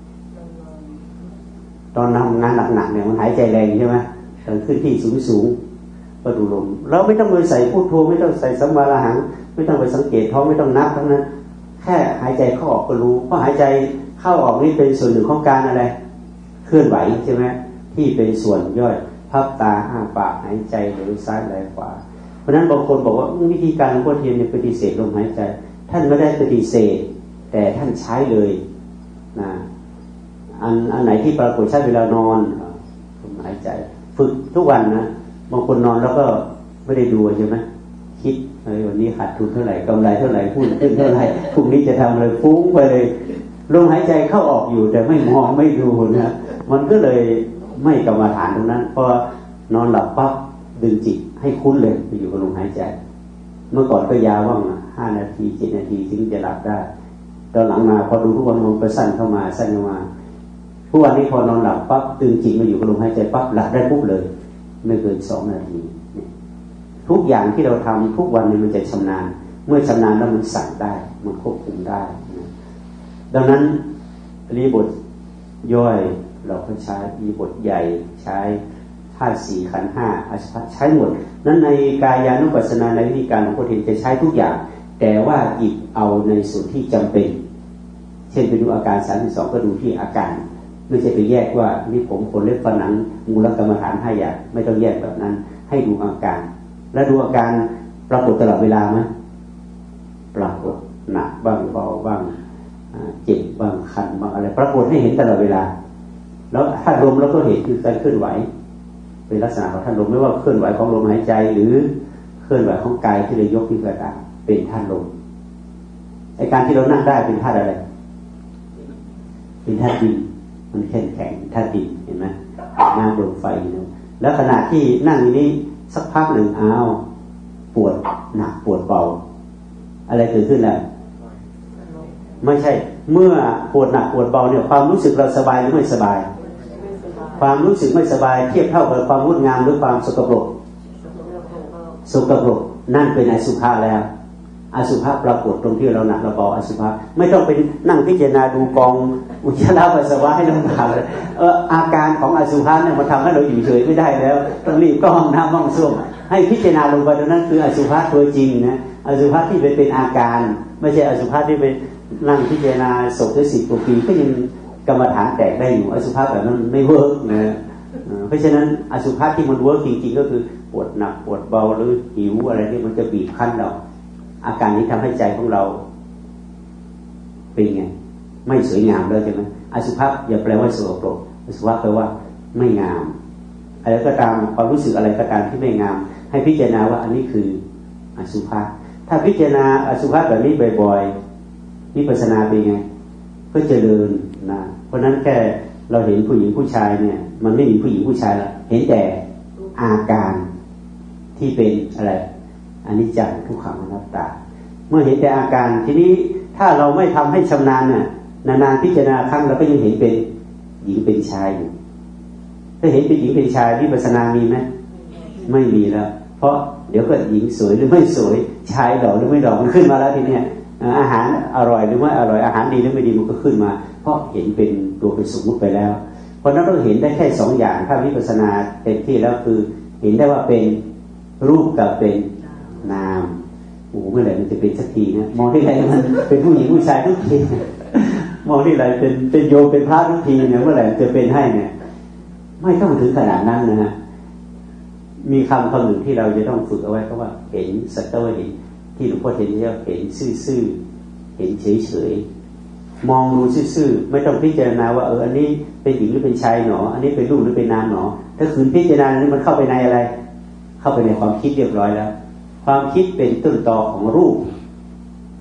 ตอนทำงานหนักๆเนี่ยมันหายใจแรงใช่ไหมตอนขึ้นที่สูงๆก็ดูลมเราไม่ต้องไปใส่พุทโธไม่ต้องใส่สัมมาระหังไม่ต้องไปสังเกตท้องไม่ต้องนับทั้งนั้นแค่หายใจเข้าออกก็รู้เพราะหายใจเข้าออกนี่เป็นส่วนหนึ่งของการอะไรเคลื่อนไหวใช่ไหมที่เป็นส่วนย่อยพับตาอ้าปากหายใจไหลซ้ายไหลขวาเพราะนั้นบางคนบอกว่าวิธีการของพุทธเทียนเนี่ยปฏิเสธลมหายใจท่านไม่ได้ปฏิเสธแต่ท่านใช้เลยนะอันอันไหนที่ปรากฏใช้เวลานอนลมหายใจฝึกทุกวันนะบางคนนอนแล้วก็ไม่ได้ดูใช่ไหมคิดเฮ้ยวันนี้ขาดทุนเท่าไหร่กำไรเท่าไหร่หุ้นขึ้นเท่าไหร่พรุ่งนี้จะทำอะไรฟุ้งไปเลยลมหายใจเข้าออกอยู่แต่ไม่มองไม่ดูนะมันก็เลยไม่กรรมฐานตรงนั้นพอนอนหลับปั๊บดึงจิตให้คุ้นเลยไปอยู่กับลมหายใจเมื่อก่อนก็ยาวว่างห้านาทีเจ็ดนาทีถึงจะหลับได้ตอนหลังมาพอดูทุกวันมันก็สั้นเข้ามาสั้นเข้ามาทุกวันนี้พอนอนหลับปั๊บดึงจิตมาอยู่กับลมหายใจปั๊บหลับได้ปุ๊บเลยไม่เกินสองนาทีทุกอย่างที่เราทำทุกวันนี้มันจะชำนาญเมื่อชำนาญแล้วมันสั่งได้มันควบคุมได้ดังนั้นรีบทย่อยเราก็ใช้รีบทใหญ่ใช้ธาตุสี่ขันธ์ห้าอาชีพใช้หมดนั้นในกายานุปัสสนาในวิธีการของพุทธเถรจะใช้ทุกอย่างแต่ว่าหยิบเอาในส่วนที่จำเป็นเช่นไปดูอาการสามสิบสองก็ดูที่อาการไม่ใช่ไปแยกว่านี่ผมขนเล็บฝันหนังมูลกรรมฐานห้าอย่างไม่ต้องแยกแบบนั้นให้ดูอาการและดูอาการปรากฏตลอดเวลาไหมปรากฏหนักบ้างเบาบ้างเจ็บบ้างคันบ้างอะไรปรากฏให้เห็นตลอดเวลาแล้วถ้าลมเราก็เห็นคือการเคลื่อนไหวเป็นลักษณะของท่านลมไม่ว่าเคลื่อนไหวของลมหายใจหรือเคลื่อนไหวของกายที่เรายกที่กระดาษเป็นธาตุลมไอการที่เรานั่งได้เป็นธาตุอะไรเป็นธาตุดินมันแข็งแข็งธาตุดินเห็นไหมน้ำลมไฟนะแล้วขณะที่นั่งอยู่นี้สักพักหนึ่งอ้าวปวดหนักปวดเบาอะไรเกิดขึ้นแล้วไม่ใช่เมื่อปวดหนักปวดเบาเนี่ยความรู้สึกเราสบายหรือไม่สบายความรู้สึกไม่สบายเทียบเท่ากับความงดงามหรือความสกปรกสกปรกนั่นเป็นอสุภะแล้วอสุภะปรากฏตรงที่เราหนักเราเบาอสุภะไม่ต้องไปนั่งพิจารณาดูกองอุจจาระปัสสาวะให้ลำบากเลยเอออาการของอสุภะเนี่ยมันทำให้เราอยู่เฉยไม่ได้แล้วต้องรีบก็ห้องน้ำห้องส้วมให้พิจารณาลงไปตรงนั้นคืออสุภะตัวจริงนะอสุภะที่ไปเป็นอาการไม่ใช่อสุภะที่ไปนั่งพิจารณาศพได้สิบกว่าปีก็ยังกรรมฐานแตกได้อยู่อสุภะแบบนั้นไม่เวิร์กนะเพราะฉะนั้นอสุภะที่มันเวิร์กจริงๆก็คือปวดหนักปวดเบาหรือหิวอะไรที่มันจะบีบคั้นเราอาการนี้ทำให้ใจของเราเป็นไงไม่สวยงามเลยใช่ไหมอสุภะอย่าแปลว่าสกปรกอสุภะแปลว่าไม่งามอะไรก็ตามความรู้สึกอะไรก็ตามที่ไม่งามให้พิจารณาว่าอันนี้คืออสุภะถ้าพิจารณาอสุภะแบบนี้บ่อยๆวิปัสสนาเป็นไงก็เจริญนะเพราะนั้นแค่เราเห็นผู้หญิงผู้ชายเนี่ยมันไม่มีผู้หญิงผู้ชายแล้วเห็นแต่อาการที่เป็นอะไรอนิจจังทุกขังอนัตตาเมื่อเห็นแต่อาการทีนี้ถ้าเราไม่ทำให้ชำนาญเนี่ยนานๆพิจารณาครั้งเราก็ยังเห็นเป็นหญิงเป็นชายอยู่ถ้าเห็นเป็นหญิงเป็นชายวิปัสสนามีไหมไม่มีแล้วเพราะเดี๋ยวก็หญิงสวยหรือไม่สวยชายหล่อหรือไม่หล่อมันขึ้นมาแล้วทีเนี้ยอาหารอร่อยหรือไม่อร่อยอาหารดีหรือไม่ดีมันก็ขึ้นมาเพราะเห็นเป็นตัวเป็นสมมุติไปแล้วเพราะนั้นเราเห็นได้แค่สองอย่างถ้าวิปัสสนาเต็มที่แล้วคือเห็นได้ว่าเป็นรูปกับเป็นนามโอ้เมื่อไหร่มันจะเป็นสักทีนะมองที่ไหนมันเป็นผู้หญิงผู้ชายทุกทีมองที่ไหนเป็นเป็นโยมเป็นพระทุกทีเนี่ยเมื่อไหร่จะเป็นให้เนี่ยไม่ต้องถึงขนาดนั้นนะฮะมีคำคำหนึ่งที่เราจะต้องฝึกเอาไว้เพราะว่าเห็นสักแต่ว่าเห็นที่หลวงพ่อเห็นเรียกเห็นซื่อๆเห็นเฉยๆมองดูซื่อๆไม่ต้องพิจารณาว่าเอออันนี้เป็นหญิงหรือเป็นชายหนออันนี้เป็นรูปหรือเป็นนามหนอถ้าคืนพิจารณานี้มันเข้าไปในอะไรเข้าไปในความคิดเรียบร้อยแล้วความคิดเป็นต้นตอของรูป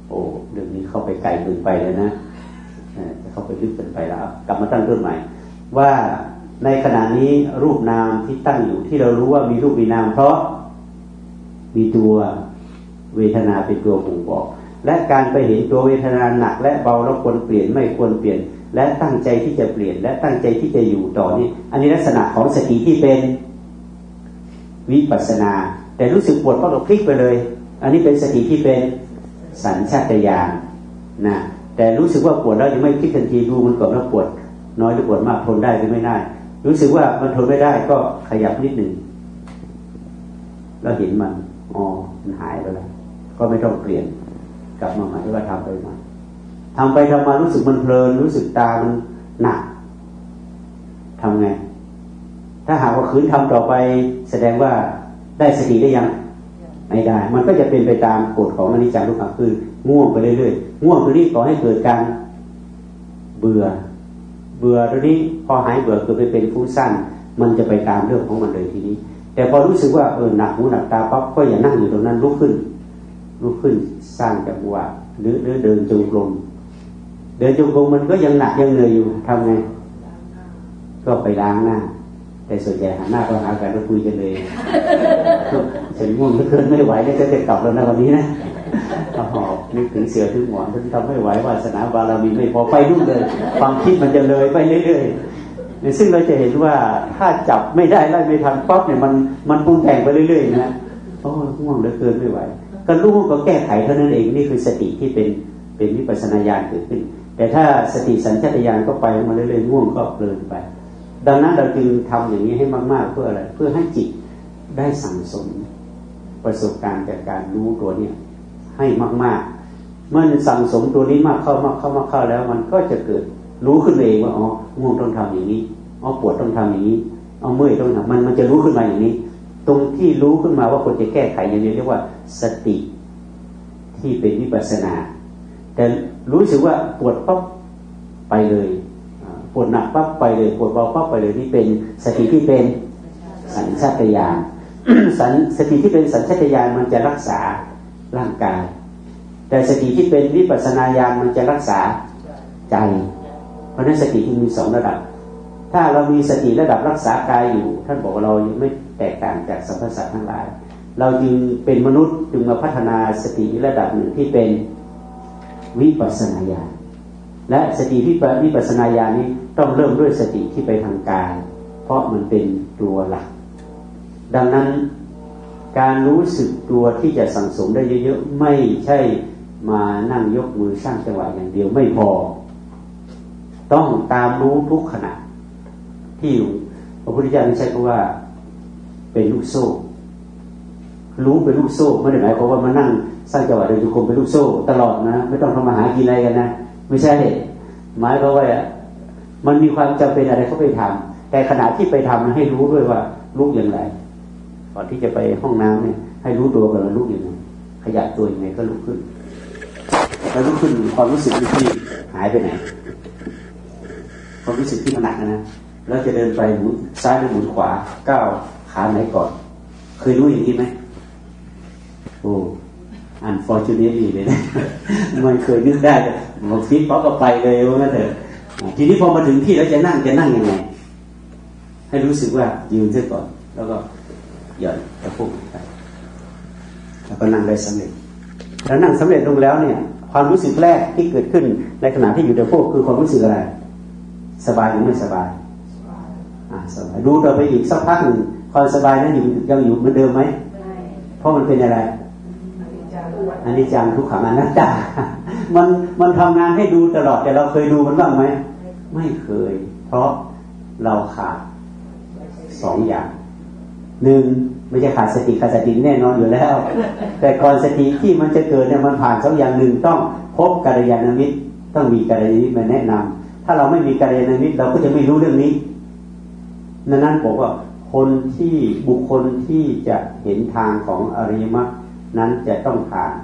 โอ้เรื่องนี้เข้าไปไกลเกินไปเลยนะจะเข้าไปลึกเกินไปแล้วกลับมาตั้งต้นใหม่ว่าในขณะนี้รูปนามที่ตั้งอยู่ที่เรารู้ว่ามีรูปมีนามเพราะมีตัวเวทนาเป็นตัวบ่งบอกและการไปเห็นตัวเวทนาหนักและเบาแล้วควรเปลี่ยนไม่ควรเปลี่ยนและตั้งใจที่จะเปลี่ยนและตั้งใจที่จะอยู่ต่อนี่อันนี้ลักษณะของสติที่เป็นวิปัสสนาแต่รู้สึกปวดก็เราพลิกไปเลยอันนี้เป็นสติที่เป็นสัญชาตญาณนะแต่รู้สึกว่าปวดแล้วยังไม่พลิกทันทีดูมันก่อนว่าปวดน้อยหรือปวดมากทนได้หรือไม่ได้รู้สึกว่ามันทนไม่ได้ก็ขยับนิดหนึ่งแล้วเห็นมันอ๋อมันหายไปแล้วก็ไม่ต้องเปลี่ยนกลับมาใหม่ก็ทำไปใหม่ทำไปทำมารู้สึกมันเพลินรู้สึกตามันหนักทำไงถ้าหากว่าคืนทำต่อไปแสดงว่าได้สติได้ยังไม่ได้มันก็จะเป็นไปตามกฎของอนิจจังทุกขังคือง่วงไปเรื่อยๆง่วงตัวนี้ก่อให้เกิดการเบื่อเบื่อตัวนี้พอหายเบื่อเกิดไปเป็นฟุ้งซ่านมันจะไปตามเรื่องของมันเลยทีนี้แต่พอรู้สึกว่าเออหนักหูหนักตาปั๊บก็อย่านั่งอยู่ตรงนั้นลุกขึ้นลุกขึ้นสร้างจังหวะหรือเดินจงกรมเดินจงกรมมันก็ยังหนักยังเหนื่อยอยู่ทำไงก็ไปล้างหน้าแต่ส่วนใหญ่หันหน้าก็หากันแล้วคุยกันเลยฉันง่วงเหลือเกินไม่ไหวแล้วจะจะกลับแล้วนะวันนี้นะหอบนึกถึงเสือถึงหมอนฉันทำไม่ไหววาสนาบารมีไม่พอไปนู่นเลยความคิดมันจะเลยไปเรื่อยๆซึ่งเราจะเห็นว่าถ้าจับไม่ได้ไล่ไม่ทันป๊อปเนี่ยมันมันปรุงแต่งไปเรื่อยๆนะโอ้ง่วงเหลือเกินไม่ไหวก็รู้ก็แก้ไขเท่านั้นเองนี่คือสติที่เป็นเป็นวิปัสสนาญาณเกิดขึ้นแต่ถ้าสติสัญชาตญาณก็ไปมาเรื่อยๆง่วงก็เพลินไปดังนั้นเราจึงทำอย่างนี้ให้มากๆเพื่ออะไรเพื่อให้จิตได้สั่งสมประสบการณ์จากการรู้ตัวนี้ให้มากๆเมื่อสั่งสมตัวนี้มากเข้ามากเข้ามากเข้าแล้วมันก็จะเกิดรู้ขึ้นเองว่าอ๋อง่วงต้องทำอย่างนี้อ๋อปวดต้องทำอย่างนี้อ๋อเมื่อยต้องทำมันมันจะรู้ขึ้นมาอย่างนี้ตรงที่รู้ขึ้นมาว่าควรจะแก้ไขอย่างนี้เรียกว่าสติที่เป็นวิปัสสนาแต่รู้สึกว่าปวดปั๊บไปเลยปวดหนักปั๊บไปเลยปวดเบาปั๊บไปเลยนี่เป็นสติที่เป็นสัญชาตญาณ สัญสติที่เป็นสัญชาตญาณมันจะรักษาร่างกายแต่สติที่เป็นวิปัสสนาญาณมันจะรักษาใจเพราะนั้นสติที่มีสองระดับถ้าเรามีสติระดับรักษากายอยู่ท่านบอกว่าเรายังไม่แตกต่างจากสรรพสัตว์ทั้งหลายเราจึงเป็นมนุษย์จึงมาพัฒนาสติระดับหนึ่งที่เป็นวิปัสสนาญาณและสติที่วิปัสสนาญาณนี้ต้องเริ่มด้วยสติที่ไปทางกายเพราะมันเป็นตัวหลักดังนั้นการรู้สึกตัวที่จะสั่งสมได้เยอะๆไม่ใช่มานั่งยกมือสร้างจังหวะอย่างเดียวไม่พอต้องตามรู้ทุกขณะที่พระพุทธเจ้าใช้คำว่าเป็นลูกโซ่รู้เป็นลูกโซ่ไม่ได้หมายความว่ามานั่งสร้างจังหวะเดินจงกรมเป็นลูกโซ่ตลอดนะไม่ต้องทำมาหากินอะไรกันนะไม่ใช่หมายความว่ามันมีความจำเป็นอะไรเขาไปทำแต่ขณะที่ไปทำให้รู้ด้วยว่าลุกอย่างไรก่อนที่จะไปห้องน้ำเนี่ยให้รู้ตัวก่อนว่าลุกอย่างไรขยับตัวยังไงก็ลุกขึ้นแล้วลุกขึ้นความรู้สึกที่หายไปไหนความรู้สึกที่มันหนักนะแล้วจะเดินไปหมุนซ้ายหรือหมุนขวาก้าวขาไหนก่อนเคยรู้อย่างนี้ไหมโอ้อันฟอร์จูเนตลี่เลยนะมันเคยนึกได้บอกฟิตป๊อปก็ไปเลยว่างั้นเถอะทีนี้พอมาถึงที่แล้วจะนั่งจะนั่งยังไงให้รู้สึกว่ายืนเสียก่อนแล้วก็หย่อนกระพุ้งไปแล้วก็นั่งได้สำเร็จแล้วนั่งสำเร็จลงแล้วเนี่ยความรู้สึกแรกที่เกิดขึ้นในขณะที่อยู่ในพวกคือความรู้สึกอะไรสบายหรือไม่สบายอ่าสบายดูต่อไปอีกสักพักหนึ่งความสบายนั้นอยู่ยังอยู่เหมือนเดิมไหมเพราะมันเป็นอะไรอนิจจังทุกขังอนัตตามันมันทำงานให้ดูตลอดแต่เราเคยดูมันบ้างไหมไม่เคยเพราะเราขาดสองอย่างหนึ่งไม่ใช่ขาดสติขาดสติแน่นอนอยู่แล้วแต่ก่อนสติที่มันจะเกิดเนี่ยมันผ่านสองอย่างหนึ่งต้องพบกัลยาณมิตรต้องมีกัลยาณมิตรมาแนะนำถ้าเราไม่มีกัลยาณมิตรเราก็จะไม่รู้เรื่องนี้ดังนั้นบอกว่าคนที่บุคคลที่จะเห็นทางของอริยมรรคนั้นจะต้องผ่าน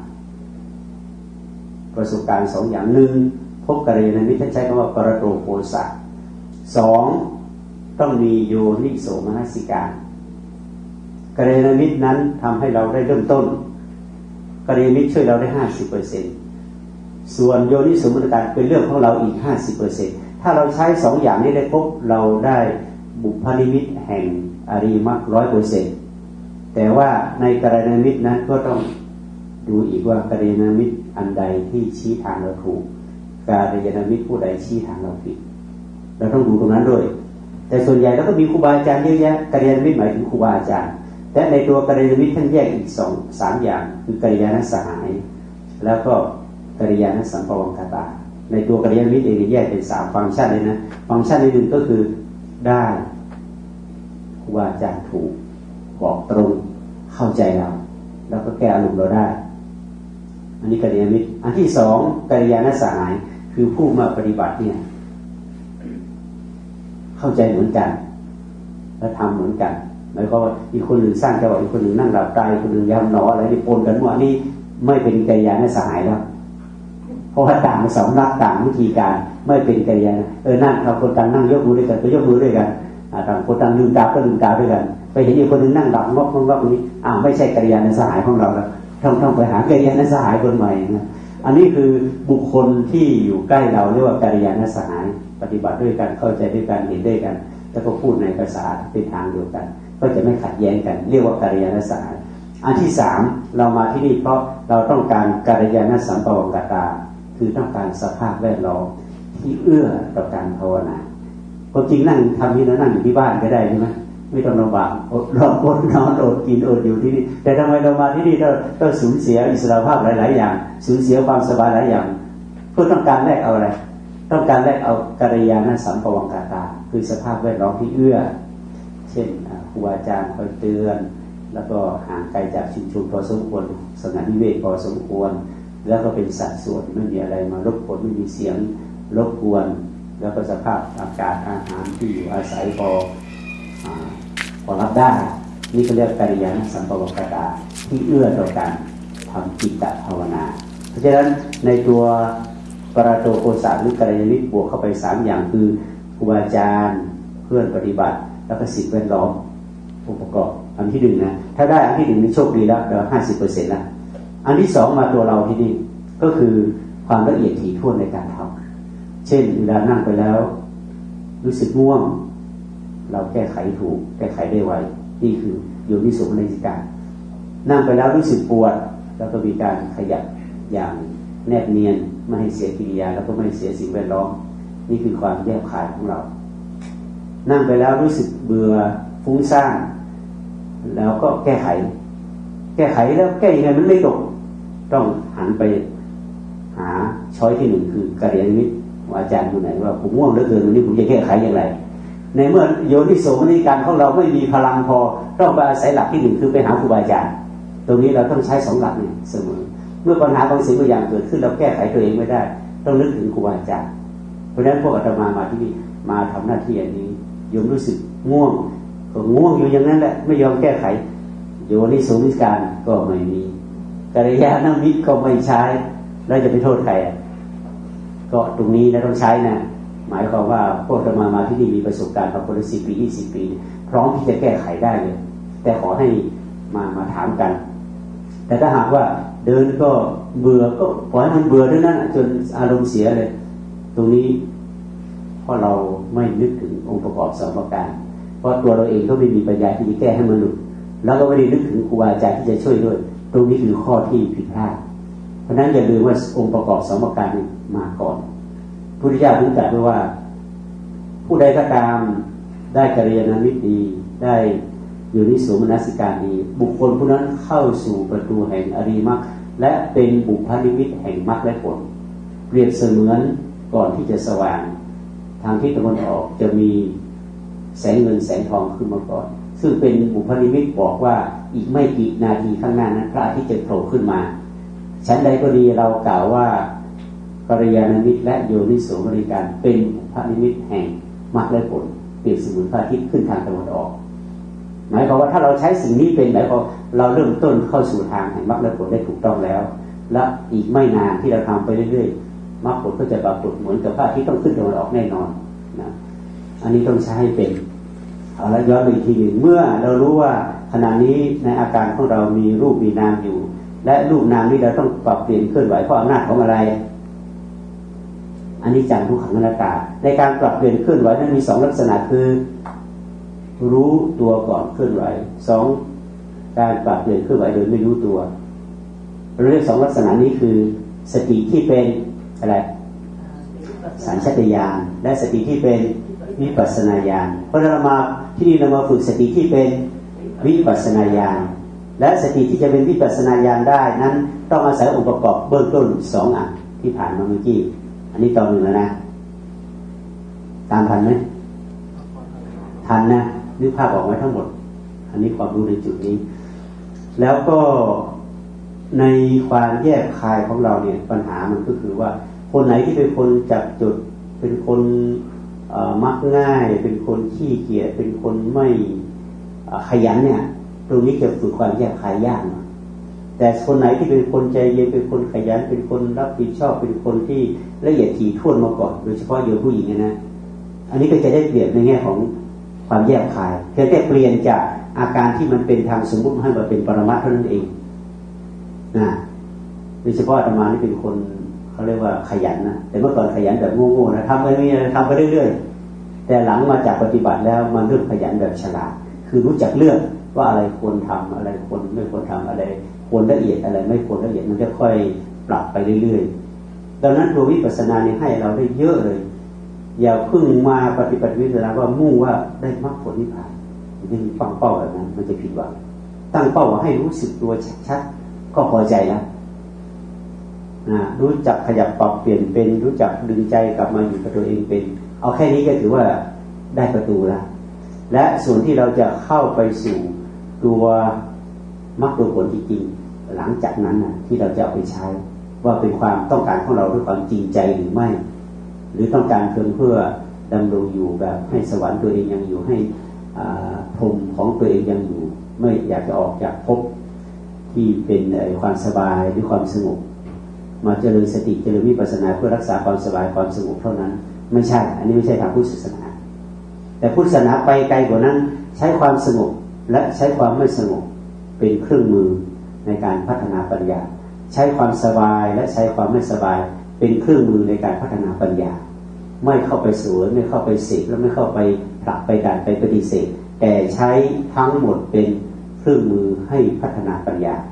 ประสบการณ์สองอย่างหนึ่งพบกัลยาณมิตรท่านใช้คำว่าปรโตโพสะสองต้องมีโยนิโสมนสิการกัลยาณมิตรนั้นทำให้เราได้เริ่มต้นกัลยาณมิตรช่วยเราได้ห้าสิบเปอร์เซ็นต์ส่วนโยนิโสมนสิการเป็นเรื่องของเราอีก ห้าสิบเปอร์เซ็นต์ ถ้าเราใช้สองอย่างนี้ได้ปุ๊บเราได้บุพนิมิตแห่งอริยมรรค ร้อยเปอร์เซ็นต์ แต่ว่าในกัลยาณมิตรนั้นก็ต้องดูอีกว่ากัลยาณมิตรอันใดที่ชี้ทางเราถูกกัลยาณมิตรผู้ใดชี้ทางเราผิดเราต้องดูตรงนั้นด้วยแต่ส่วนใหญ่เราก็มีครูบาอาจารย์เยอะแยะกัลยาณมิตรหมายถึงครูบาอาจารย์และในตัวกัลยาณมิตรท่านแยกอีกสองสามอย่างคือกัลยาณสหายแล้วก็กัลยาณสัมภวังคตาในตัวกัลยาณมิตรเองแยกเป็นสามฟังก์ชันเลยนะฟังก์ชันที่หนึ่งก็คือได้ครูบาอาจารย์ถูกบอกตรงเข้าใจเราแล้วก็แก้อารมณ์เราได้อันนี้กัลยาณมิตรอันที่สองกัลยาณสหายคือผู้มาปฏิบัติเนี่ยเข้าใจเหมือนกันและทำเหมือนกันหมายความว่าอีกคนหนึ่งสร้างจังหวะอีกคนหนึ่งนั่งหลับตาอีกคนหนึ่งยำหนออะไรนี่ปนกันหมดนี่ไม่เป็นกัลยาณสหายแล้วเพราะว่าต่างสองนักต่างวิธีการไม่เป็นกัลยาณเออนั่งเราคนต่างนั่งยกมือด้วยกันก็ยกมือด้วยกันต่างคนต่างลืมตาก็ลืมตาด้วยกันไปเห็นอีกคนหนึ่งนั่งหลับงอกงอกนี้อ้าวไม่ใช่กัลยาณสหายของเราแล้วต้องต้องไปหากัลยาณสหายคนใหม่นะอันนี้คือบุคคลที่อยู่ใกล้เราเรียกว่ากัลยาณสหายปฏิบัติด้วยกันเข้าใจด้วยกันเห็นด้วยกันแล้วก็พูดในภาษาเป็นทางเดียวกันก็จะไม่ขัดแย้งกันเรียกว่ากัลยาณสหายอันที่สามเรามาที่นี่เพราะเราต้องการกัลยาณสัมภวังคตาคือต้องการสภาพแวดล้อมที่เอื้อต่อการภาวนาความจริงนั่งทำที่นั่งอยู่ที่บ้านก็ได้ใช่ไหมไม่ต้องลำบากอดร้อนอดนอนอดกินอดอยู่ที่นี่แต่ทำไมเรามาที่นี่เราต้องสูญเสียอิสระภาพหลายๆอย่างสูญเสียความสบายหลายอย่างเพื่อต้องการแลกเอาอะไรต้องการแลกเอากัลยาณสัมภวังคตาคือสภาพแวดล้อมที่เอื้อเช่นครูอาจารย์คอยเตือนแล้วก็ห่างไกลจากชุมชนพอสมควรสถานนิเวศพอสมควรแล้วก็เป็นสัดส่วนไม่มีอะไรมารบกวนไม่มีเสียงรบกวนแล้วก็สภาพอากาศอาหารที่อยู่อาศัยพอพอรับได้นี่ก็เรียกกัลยาณสัมภวังคตาที่เอื้อต่อการทำจิตภาวนาเพราะฉะนั้นในตัวปราโตโคสะหรือกัลยาณมิตรบวกเข้าไปสามอย่างคือครูบาอาจารย์เพื่อนปฏิบัติแล้วก็สิ่งแวดล้อมองค์ประกอบอันที่หนึ่งนะถ้าได้อันที่หนึ่งนี่โชคดีแล้วเราห้าสิบเปอร์เซ็นต์ละอันที่สองมาตัวเราที่นี่ก็คือความละเอียดถี่ถ้วนในการทำเช่นเวลานั่งไปแล้วรู้สึกง่วงเราแก้ไขถูกแก้ไขได้ไวนี่คือโยนิโสมนสิการนั่งไปแล้วรู้สึกปวดแล้วก็มีการขยับอย่างแนบเนียนไม่ให้เสียกิริยาแล้วก็ไม่เสียสิ่งแวดล้อมนี่คือความแยบคายของเรานั่งไปแล้วรู้สึกเบื่อฟุ้งซ่านแล้วก็แก้ไขแก้ไขแล้วแก้ยังไงมันไม่ตกต้องหันไปหาช้อยที่หนึ่งคือกัลยาณมิตรอาจารย์คนไหนว่าผมง่วงเหลือเกินวันนี้ผมจะแก้ไขอย่างไรในเมื่อโยนิโสมนสิการของเราไม่มีพลังพอต้องไปอาศัยหลักที่หนึ่งคือไปหาครูบาอาจารย์ตรงนี้เราต้องใช้สองหลักนี่เสมอเมื่อปัญหาบางสิ่งบางอย่างเกิดขึ้นเราแก้ไขตัวเองไม่ได้ต้องนึกถึงครูบาอาจารย์เพราะฉะนั้นพวกอาตมามาที่นี่มาทำหน้าที่อันนี้โยมรู้สึกง่วงก็ง่วงอยู่อย่างนั้นแหละไม่ยอมแก้ไขโยนิโสมนสิการก็ไม่มีกัลยาณมิตรก็ไม่ใช้แล้วจะไปโทษใครก็ตรงนี้นะต้องใช้นะหมายความว่าพวกอาตมามาที่นี่มีประสบการณ์มาคนละสิบปียี่สิบปีพร้อมที่จะแก้ไขได้เลยแต่ขอให้มามาถามกันแต่ถ้าหากว่าเดินก็เบื่อก็ปล่อยมันเบื่อด้วยนั่นจนอารมณ์เสียเลยตรงนี้เพราะเราไม่นึกถึงองค์ประกอบสองประการเพราะตัวเราเองก็ไม่มีปัญญาที่จะแก้ให้มันหลุดแล้วก็ไม่ได้นึกถึงครูบาอาจารย์ที่จะช่วยด้วยตรงนี้คือข้อที่ผิดพลาดเพราะนั้นอย่าลืมว่าองค์ประกอบสองประการนี้มาก่อนพระพุทธเจ้าพูดแต่ว่าผู้ใดก็ตามได้กัลยาณมิตรดีได้โยนิโสมนสิการดีบุคคลผู้นั้นเข้าสู่ประตูแห่งอริยมรรคและเป็นบุพนิมิตแห่งมรรคและผลเปรียบเสมือนก่อนที่จะสว่างทางทิศตะวันออกจะมีแสงเงินแสงทองขึ้นมาก่อนซึ่งเป็นบุพนิมิตบอกว่าอีกไม่กี่นาทีข้างหน้านั้นพระอาทิตย์จะโผล่ขึ้นมาชั้นใดก็ดีเรากล่าวว่ากัลยาณมิตรและโยนิโสมนสิการเป็นบุพนิมิตแห่งมรรคและผลเปรียบเสมือนพระอาทิตย์ขึ้นทางตะวันออกหมายความว่าถ้าเราใช้สิ่งนี้เป็นหมายความเราเริ่มต้นเข้าสู่ทางแห่งมรรคและผลได้ถูกต้องแล้วและอีกไม่นานที่เราทำไปเรื่อยๆมรรคผลก็จะปรากฏเหมือนกับพระอาทิตย์ต้องขึ้นตะวันออกแน่นอนนะอันนี้ต้องใช้ให้เป็นเอาละย้อนไปอีกทีหนึ่งเมื่อเรารู้ว่าขณะนี้ในอาการของเรามีรูปมีนามอยู่และรูปนามนี้เราต้องปรับเปลี่ยนเคลื่อนไหวเพราะอำนาจของอะไรอันนี้จังทุกขังอนัตตาในการปรับเปลี่ยนเคลื่อนไหวนั้นมีสองลักษณะคือรู้ตัวก่อนเคลื่อนไหวสองการปรับเปลี่ยนเคลื่อนไหวโดยไม่รู้ตัวเราเรียกสองลักษณะนี้คือสติที่เป็นอะไรสัญชาตญาณและสติที่เป็นวิปัสสนาญาณเพราะเรามาที่นี่เรามาฝึกสติที่เป็นวิปัสสนาญาณและสติที่จะเป็นวิปัสสนาญาณได้นั้นต้องอาศัยองค์ประกอบเบื้องต้นสองอันที่ผ่านมาเมื่อกี้อันนี้ตอนหนึ่งแล้วนะตามทันไหมทันนะนึกภาพออกไหมทั้งหมดอันนี้ความรู้ในจุดนี้แล้วก็ในความแยกคายของเราเนี่ยปัญหามันก็คือว่าคนไหนที่เป็นคนจับจุดเป็นคนมักง่ายเป็นคนขี้เกียจเป็นคนไม่ขยันเนี่ยตรงนี้จะฝึกความแยกคายยากแต่คนไหนที่เป็นคนใจเย็นเป็นคนขยันเป็นคนรับผิดชอบเป็นคนที่ละเอียดถี่ถ้วนมาก่อนโดยเฉพาะโยมผู้หญิงนะอันนี้ก็จะได้เปรียบในแง่ของความแยกคายเพียงแต่เปลี่ยนจากอาการที่มันเป็นทางสมมุติให้มาเป็นปรมัตถ์เท่านั้นเองนะโดยเฉพาะอาตมานี่เป็นคนเขาเรียกว่าขยันนะแต่เมื่อก่อนขยันแบบโง่ๆนะทำไปเรื่อยๆทำไปเรื่อยๆแต่หลังมาจากปฏิบัติแล้วมันเริ่มขยันแบบฉลาดคือรู้จักเลือกว่าอะไรควรทำอะไรควรไม่ควรทำอะไรควรละเอียดอะไรไม่ควรละเอียดมันจะค่อยปรับไปเรื่อยๆดังนั้นตัววิปัสสนาเนี่ยให้เราได้เยอะเลยอย่าพึ่งมาปฏิบัติวิปัสสนาว่ามุ่งว่าได้มรรคผลนิพพานมันจะตั้งเป้าแบบนั้นมันจะผิดหวังตั้งเป้าว่าให้รู้สึกตัวชัดๆก็พอใจแล้วนะรู้จักขยับปรับเปลี่ยนเป็นรู้จักดึงใจกลับมาอยู่กับตัวเองเป็นเอาแค่นี้ก็ถือว่าได้ประตูแล้วและส่วนที่เราจะเข้าไปสู่ตัวมรรคตัวผลจริงๆหลังจากนั้นนะที่เราจะเอาไปใช้ว่าเป็นความต้องการของเราด้วยความจริงใจหรือไม่หรือต้องการเพียงเพื่อดำรงอยู่แบบให้สวรรค์ตัวเองยังอยู่ให้พรหมของตัวเองยังอยู่ไม่อยากจะออกจากภพที่เป็นความสบายหรือความสงบมาเจริญสติเจริญวิปัสสนาเพื่อรักษาความสบายความสงบเท่านั้นไม่ใช่อันนี้ไม่ใช่ทางพุทธศาสนาแต่พุทธศาสนาไปไกลกว่านั้นใช้ความสงบและใช้ความไม่สงบเป็นเครื่องมือในการพัฒนาปัญญาใช้ความสบายและใช้ความไม่สบายเป็นเครื่องมือในการพัฒนาปัญญาไม่เข้าไปสวนไม่เข้าไปเสกและไม่เข้าไปผลักไปดันไปปฏิเสธแต่ใช้ทั้งหมดเป็นเครื่องมือให้พัฒนาปัญญา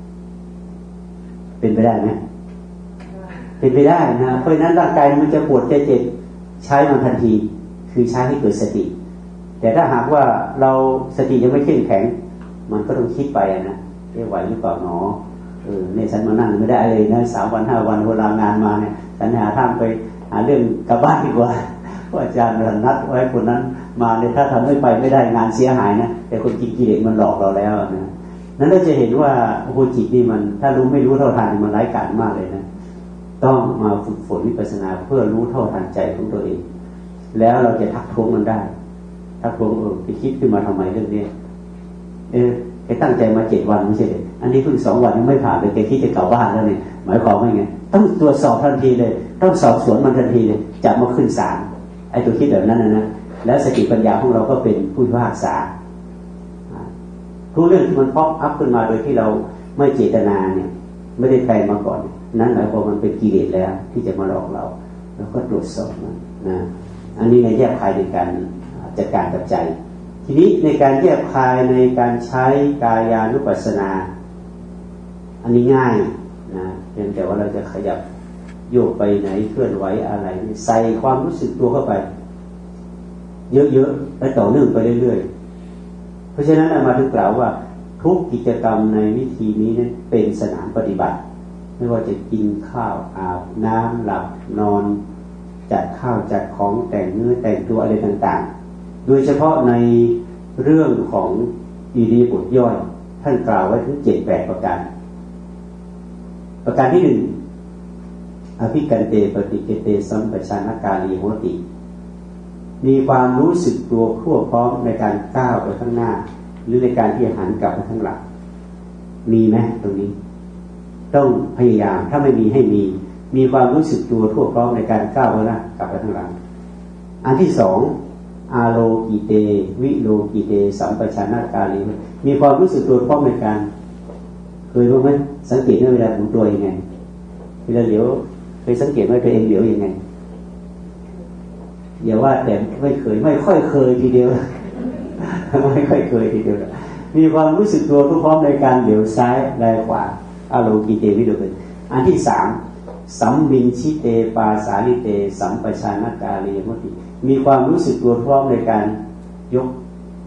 เป็นไปได้ไหมเป็นไปได้นะเพราะฉะนั้นร่างกายมันจะปวดจะเจ็บใช้มันทันทีคือใช้ให้เกิดสติแต่ถ้าหากว่าเราสติยังไม่เข้มแข็งมันก็ต้องคิดไปนะเอ๊ะไหวหรือเปล่าหนอเออเนี่ยฉันมานั่งไม่ได้เลยนะสามวันห้าวันเวลางานมาเนี่ยฉันหาทางไปหาเรื่องกลับบ้านดีกว่าเพราะอาจารย์นัดไว้คนนั้นมาเนี่ยถ้าทำไม่ไปไม่ได้งานเสียหายนะแต่คนกินกิเลสมันหลอกเราแล้วนะนั้นเราจะเห็นว่าโอ้โหจิตนี่มันถ้ารู้ไม่รู้เท่าทันมันไร้กาจมากเลยนะต้องมาฝึกฝนวิปัสสนาเพื่อรู้เท่าทันใจของตัวเองแล้วเราจะทักท้วงมันได้ทักท้วงเออไปคิดขึ้นมาทำไมเรื่องนี้เออแกตั้งใจมาเจ็ดวันไม่ใช่เลยอันนี้เพิ่งสองวันยังไม่ผ่านเลยแกคิดจะกลับบ้านแล้วเนี่ยหมายความว่าไงต้องตรวจสอบทันทีเลยต้องสอบสวนมันทันทีเลยจะมาขึ้นศาลไอ้ตัวคิดแบบนั้นนะนะแล้วสติปัญญาของเราก็เป็นผู้พิพากษาทุกเรื่องที่มันป๊อปอัพขึ้นมาโดยที่เราไม่เจตนาเนี่ยไม่ได้แปลมาก่อนนั้นหมายความมันเป็นกิเลสแล้วที่จะมาหลอกเราแล้วก็ตรวจสอบมันนะอันนี้ในแยกคายในการจัดการกับใจทีนี้ในการแยกคายในการใช้กายานุปัสสนาอันนี้ง่ายนะเพียงแต่ว่าเราจะขยับโยกไปไหนเคลื่อนไหวอะไรใส่ความรู้สึกตัวเข้าไปเยอะๆและต่อเนื่องไปเรื่อยๆเพราะฉะนั้นมาถึงกล่าวว่าทุกกิจกรรมในวิธีนี้นั้นเป็นสนามปฏิบัติไม่ว่าจะกินข้าวอาบน้ำหลับนอนจัดข้าวจัดของแต่งเนื้อแต่งตัวอะไรต่างๆโดยเฉพาะในเรื่องของอิริยาบถย่อยท่านกล่าวไว้ถึงเจ็ดแปดประการประการที่หนึ่งอภิกันเตปฏิเกเตสัมปชานกาลีโหติมีความรู้สึกตัวทั่วพร้อมในการก้าวไปข้างหน้าหรือในการที่หันกลับมาข้างหลังมีไหมตรงนี้ต้องพยายามถ้าไม่มีให้มีมีความรู้สึกตัวทั่วพร้อมในการก้าวไปนะกลับไปข้างหลังอันที่สองอาโลกิเตวิโลกิเตสัมปชานกาลีมีความรู้สึกตัวพร้อมในการเคยรู้ไหมสังเกตไหมเวลาหมุนตัวยังไงเวลาเหลียวเคยสังเกตไหมตัวเองเหลียวยังไงอย่าว่าแต่ไม่เคยไม่ค่อยเคยทีเดียวไม่ค่อยเคยทีเดียวมีความรู้สึกตัวทุกพร้อมในการเหลียวซ้ายแลขวาอโลกิเตวิโดเป็นอันที่สามสัมมินชิเตปาสาลิเตสัมปชานกาเลมติมีความรู้สึกตัวพร้อมในการยก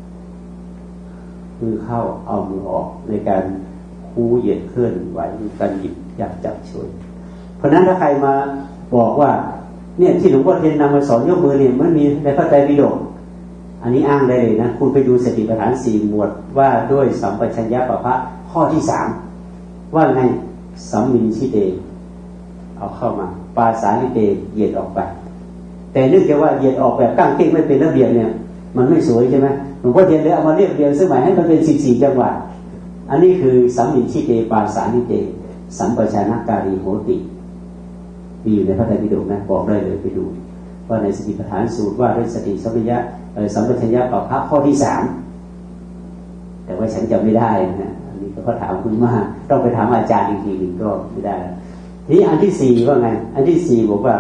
มือเข้าเอามือออกในการคูเหยียดเคลื่อนไหวการหยิบจับจับช่วยเพราะนั้นถ้าใครมาบอกว่าเนี่ยที่หลวงพ่อเทียนนำมาสอนยกมือเนี่ยมันมีในพระไตรปิฎกอันนี้อ้างได้เลยนะคุณไปดูสติปัฏฐานสี่หมวดว่าด้วยสัมปชัญญะปะพะข้อที่สามว่าไงสัมมินชิเตเอาเข้ามาปาสาลิเตเหยียดออกไปแต่เนื่องจากว่าเหยียดออกแบบตั้งเก่งไม่เป็นระเบียบเนี่ยมันไม่สวยใช่ไหมหลวงพ่อเทียนเลยเอามาเรียบเรียงสมัยให้มันเป็นสิบสี่จังหวะอันนี้คือสัมมินชิเตปาสาลิเตสัมปชานการีโหติมีอยู่ในพระไตรปิฎกนะบอกได้เลยไปดูว่าในสติปัฏฐานสูตรว่าด้วยสติสัมปชัญญะสัมปชัญญะปะพะข้อที่สามแต่ว่าฉันจำไม่ได้นะอันนี้ก็ถามคุณมากต้องไปถามอาจารย์อีกทีหนึ่งก็ไม่ได้นี่อันที่สี่ว่าไงอันที่สี่บอกว่า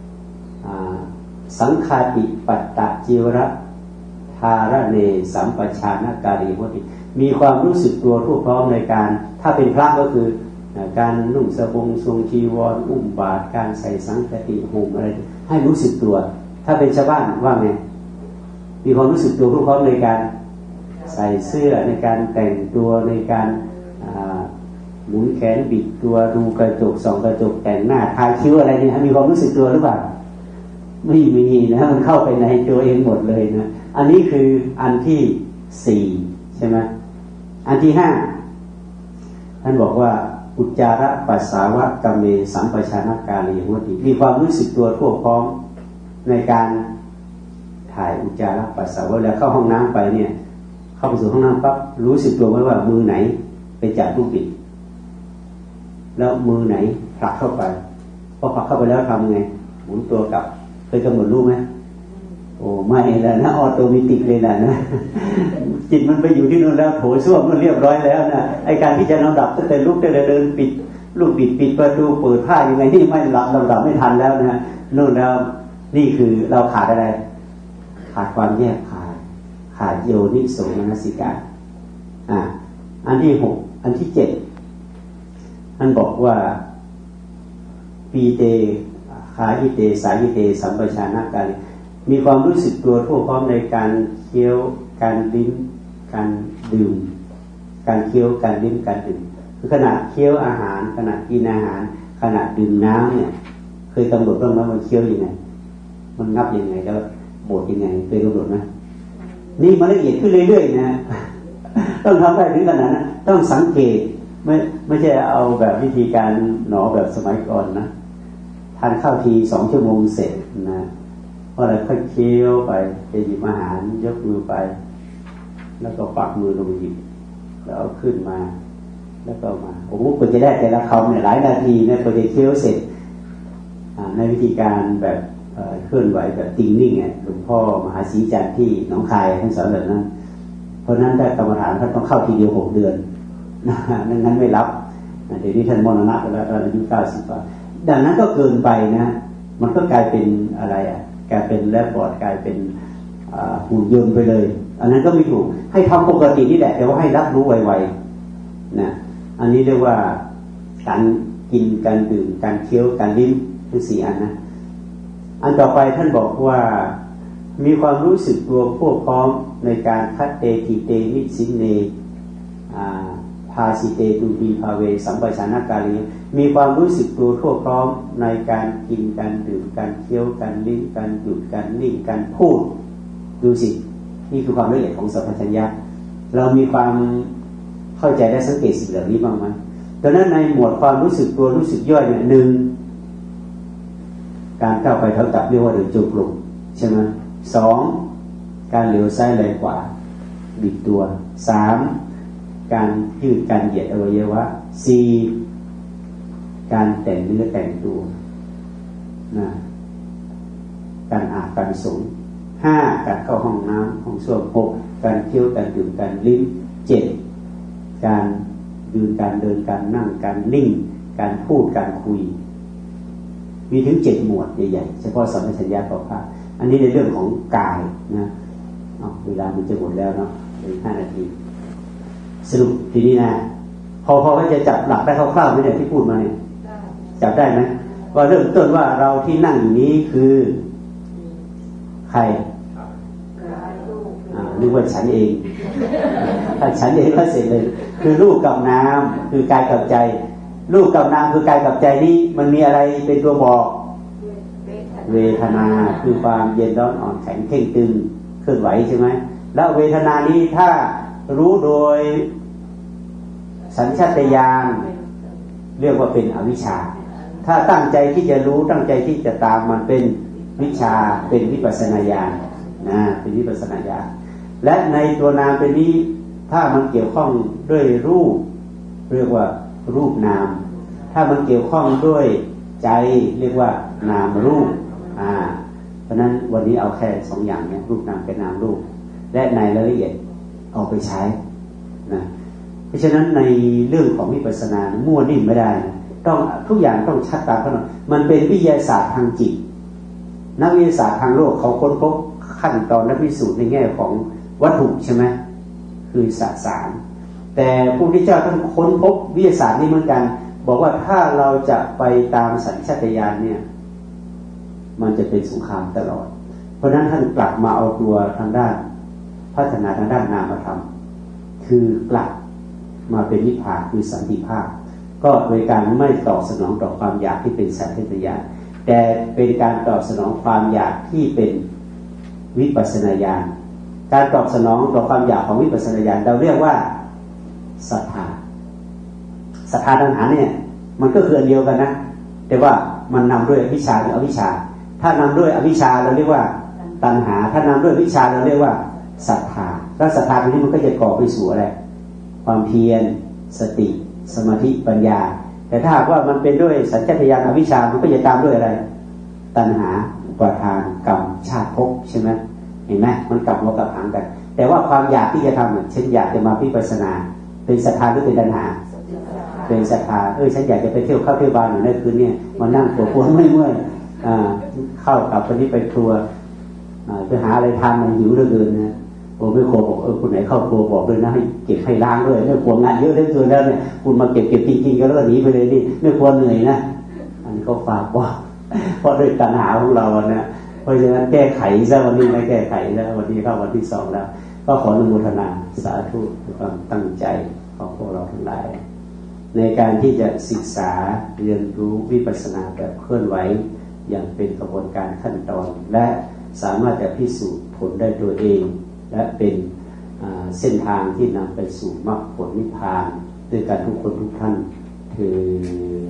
สังฆาติปัตตะจิวระธารเนสัมปชานการีโหติมีความรู้สึกตัวทั่วพร้อมในการถ้าเป็นพระก็คือการนุ่งสบงทรงจีวรอุ้มบาตรการใส่สังฆติห่มอะไรให้รู้สึกตัวถ้าเป็นชาวบ้านว่าไงมีความรู้สึกตัวทั่วพร้อมในการใส่เสื้อในการแต่งตัวในการหมุนแขนบิดตัวดูกระจกส่องกระจกแต่งหน้าทาคิ้วอะไรเนี่ยมีความรู้สึกตัวหรือเปล่าไม่มีนะมันเข้าไปในตัวเองหมดเลยนะอันนี้คืออันที่สี่ใช่ไหมอันที่ห้าท่านบอกว่าอุจจาระปัสสาวะกัมเมสัมปชานกาลีโหติมีความรู้สึกตัวทั่วพร้อมในการถ่ายอุจจาระปัสสาวะแล้วเข้าห้องน้ำไปเนี่ยเข้าไปสู่ห้องน้ำปั๊บรู้สึกตัวไหมว่ามือไหนไปจับลูกบิดแล้วมือไหนผลักเข้าไปพอผลักเข้าไปแล้วทำไงหมุนตัวกลับเคยกำหนดรู้ไหมโอ้ไม่แล้วนะออโตเมติกเลยนะนะจิตมันไปอยู่ที่นู่นแล้วโถส้วมมันเรียบร้อยแล้วนะไอการที่จะลำดับตั้งแต่ลุกตั้งแต่เดินปิดลูกปิดปิดประตูเปิดผ้ายังไงนี่ไม่ลำดับไม่ทันแล้วนะนู่นแล้วนี่คือเราขาดอะไรขาดความแยกขาดขาดโยนิโสมนสิการอ่าอันที่หกอันที่เจ็ดท่านบอกว่าปีเตคาอิเตสายิเตสัมปชานกาลีมีความรู้สึกตัวทั่วพร้อมในการเคี้ยวการลิ้มการดื่มการเคี้ยวการลิ้มการดื่มคือขณะเคี้ยวอาหารขณะกินอาหารขณะดื่มน้ำเนี่ยเคยกำหนดบ้างไหมมันเคี้ยวยังไงมันงับยังไงแล้วบดยังไงเคยกำหนดไหมนี่มันละเอียดขึ้นเรื่อยๆนะต้องทำได้ถึงขนาดนั้นต้องสังเกตไม่ไม่ใช่เอาแบบวิธีการหนอแบบสมัยก่อนนะทานข้าวทีสองชั่วโมงเสร็จนะเพราะอะไรค่อยเคี้ยวไปจะหยิบอาหารยกมือไปแล้วก็ปักมือลงหยิบแล้วเอาขึ้นมาแล้วก็มาโอ้โหกว่าจะได้แต่ละคำเนี่ยหลายนาทีเนี่ยกว่าจะเคี้ยวเสร็จในวิธีการแบบเคลื่อนไหวแบบติงนิ่งเนี่ยหลวงพ่อมหาศรีจันทร์ที่หนองคายท่านสอนแบบนั้นเพราะนั้นได้กรรมฐานท่านต้องเข้าทีเดียวหกเดือนนะไม่งั้นไม่รับเดี๋ยวนี้ท่านมรณะไปแล้วอายุเก้าสิบกว่าดังนั้นก็เกินไปนะมันก็กลายเป็นอะไรอ่ะกลายเป็นแลบบอร์ดกลายเป็นหุ่นยนต์ไปเลยอันนั้นก็ไม่ถูกให้ทำปกตินี่แหละแต่ว่าให้รับรู้ไวๆนะอันนี้เรียกว่าการกินการดื่มการเคี้ยวการลิ้มทั้งสี่อันนะอันต่อไปท่านบอกว่ามีความรู้สึกตัวพวกพร้อมในการคัตเตติเตมิสิเนพาสิเตตุดีภาเวสัมปชานกาลีมีความรู้สึกตัวทั่วพร้อมในการกินการดื่มการเคี้ยวการลิ้มการหยุดการนิ่งการพูดดูสินี่คือความละเอียดของสัมปชัญญะเรามีความเข้าใจและสังเกตสิ่งเหล่านี้บ้างไหมดังนั้นในหมวดความรู้สึกตัวรู้สึกย่อยเนี่ยหนึ่งการก้าวไปเท้าจับเรียกว่าเดินจงกรมใช่ไหมสองการเหลียวซ้ายไหลขวาบิดตัวสามการยืดการเหยียดอวัยวะสี่การแต่งเนื้อแต่งตัวนะการอาบการสงห้าการเข้าห้องน้ำห้องส้วมหกการเคี้ยวการดื่มการลิ้มเจ็ดการยืนการเดินการนั่งการนิ่งการพูดการคุยมีถึงเจ็ดหมวดใหญ่ๆเฉพาะสัมปชัญญะปะพะอันนี้ในเรื่องของกายนะเวลามันจะหมดแล้วเนาะเป็นห้านาทีสรุปทีนี้นะพอพอจะจับหลักได้คร่าวๆไหมเนี่ยที่พูดมาเนี่ยจับได้ไหมว่าเริ่มต้นว่าเราที่นั่งอยู่นี้คือใครนึกว่าฉันเองถ้าฉันเองก็เสร็จเลยคือรูปกับนามคือกายกับใจรูปกับนามคือกายกับใจนี้มันมีอะไรเป็นตัวบอกเวทนาคือความเย็นร้อนอ่อนแข็งเข่งตึงเคลื่อนไหวใช่ไหมแล้วเวทนานี้ถ้ารู้โดยสัญชาตญาณเรียกว่าเป็นอวิชชาถ้าตั้งใจที่จะรู้ตั้งใจที่จะตามมันเป็นวิชาเป็นวิปัสสนาญาณนะเป็นวิปัสสนาญาณและในตัวนามเป็นนี้ถ้ามันเกี่ยวข้องด้วยรูปเรียกว่ารูปนามถ้ามันเกี่ยวข้องด้วยใจเรียกว่านามรูปอ่าเพราะนั้นวันนี้เอาแค่สองอย่างเนี่ยรูปนามกับนามรูปและในรายละเอียดเอาไปใช้นะเพราะฉะนั้นในเรื่องของวิปัสสนามั่วนิ่มไม่ได้นะต้องทุกอย่างต้องชัดตามขนบมันเป็นวิทยาศาสตร์ทางจิตนักวิทยาศาสตร์ทางโลกเขาค้นพบขั้นตอนและพิสูจน์ในแง่ของวัตถุใช่ไหมคือสสารแต่พระพุทธเจ้าท่านค้นพบวิทยาศาสตร์นี้เหมือนกันบอกว่าถ้าเราจะไปตามสัญชาตญาณเนี่ยมันจะเป็นสงครามตลอดเพราะฉะนั้นท่านกลับมาเอาตัวทางด้านพัฒนาทางด้านนามธรรมคือกลับมาเป็นนิพพานคือสันติภาพก็โดยการไม่ตอบสนองต่อความอยากที่เป็นสัญชาตญาณแต่เป็นการตอบสนองความอยากที่เป็นวิปัสสนาญาณการตอบสนองต่อความอยากของวิปัสสนาญาณเราเรียกว่าศรัทธาศรัทธาตัณหาเนี่ยมันก็คืออันเดียวกันนะแต่ว่ามันนำด้วยอวิชชาหรืออวิชชาถ้านำด้วยอวิชชาเราเรียกว่าตัณหาถ้านำด้วยวิชาเราเรียกว่าศรัทธาแล้วศรัทธาตรงนี้มันก็จะก่อไปสู่อะไรความเพียรสติสมาธิปัญญาแต่ถ้าว่ามันเป็นด้วยสัญชาตญาณอวิชชามันก็จะตามด้วยอะไรตัณหาอุปาทานกรรมชาติภพใช่ไหมเห็นไหมมันกลับหัวกลับหางกันแต่ว่าความอยากที่จะทำเช่นอยากจะมาวิปัสสนาเป็นศรัทธาหรือเป็นตัณหาเป็นศรัทธาเออฉันอยากจะไปเที่ยวเข้าเที่ยวบ้านหน่อยในคืนนี้มานั่งปวดปวดเมื่อยเมื่อยเข้ากลับวันนี้ไปครัวไปหาอะไรทานมันหิวเหลือเกินนะโอ้ไม่โคบอกเออคนไหนเข้าครัวบอกด้วยนะให้เก็บให้ล้างด้วยไม่ควรงานเยอะเหลือเกินแล้วเนี่ยคุณมาเก็บเก็บจริงๆก็แล้วก็หนีไปเลยนี่ไม่ควรเหนื่อยนะอันนี้เขาฝากบอกเพราะด้วยตัณหาของเราเนี่ยเพราะฉะนั้นแก้ไขซะวันนี้ไม่แก้ไขแล้ววันนี้เข้าวันที่สองแล้วก็ขออนุโมทนาสาธุด้วยความตั้งใจของพวกเราทั้งหลายในการที่จะศึกษาเรียนรู้วิปัสสนาแบบเคลื่อนไหวอย่างเป็นกระบวนการขั้นตอนและสามารถจะพิสูจน์ผลได้ตัวเองและเป็นเส้นทางที่นำไปสู่มรรคผลนิพพานด้วยการทุกคนทุกท่านคือ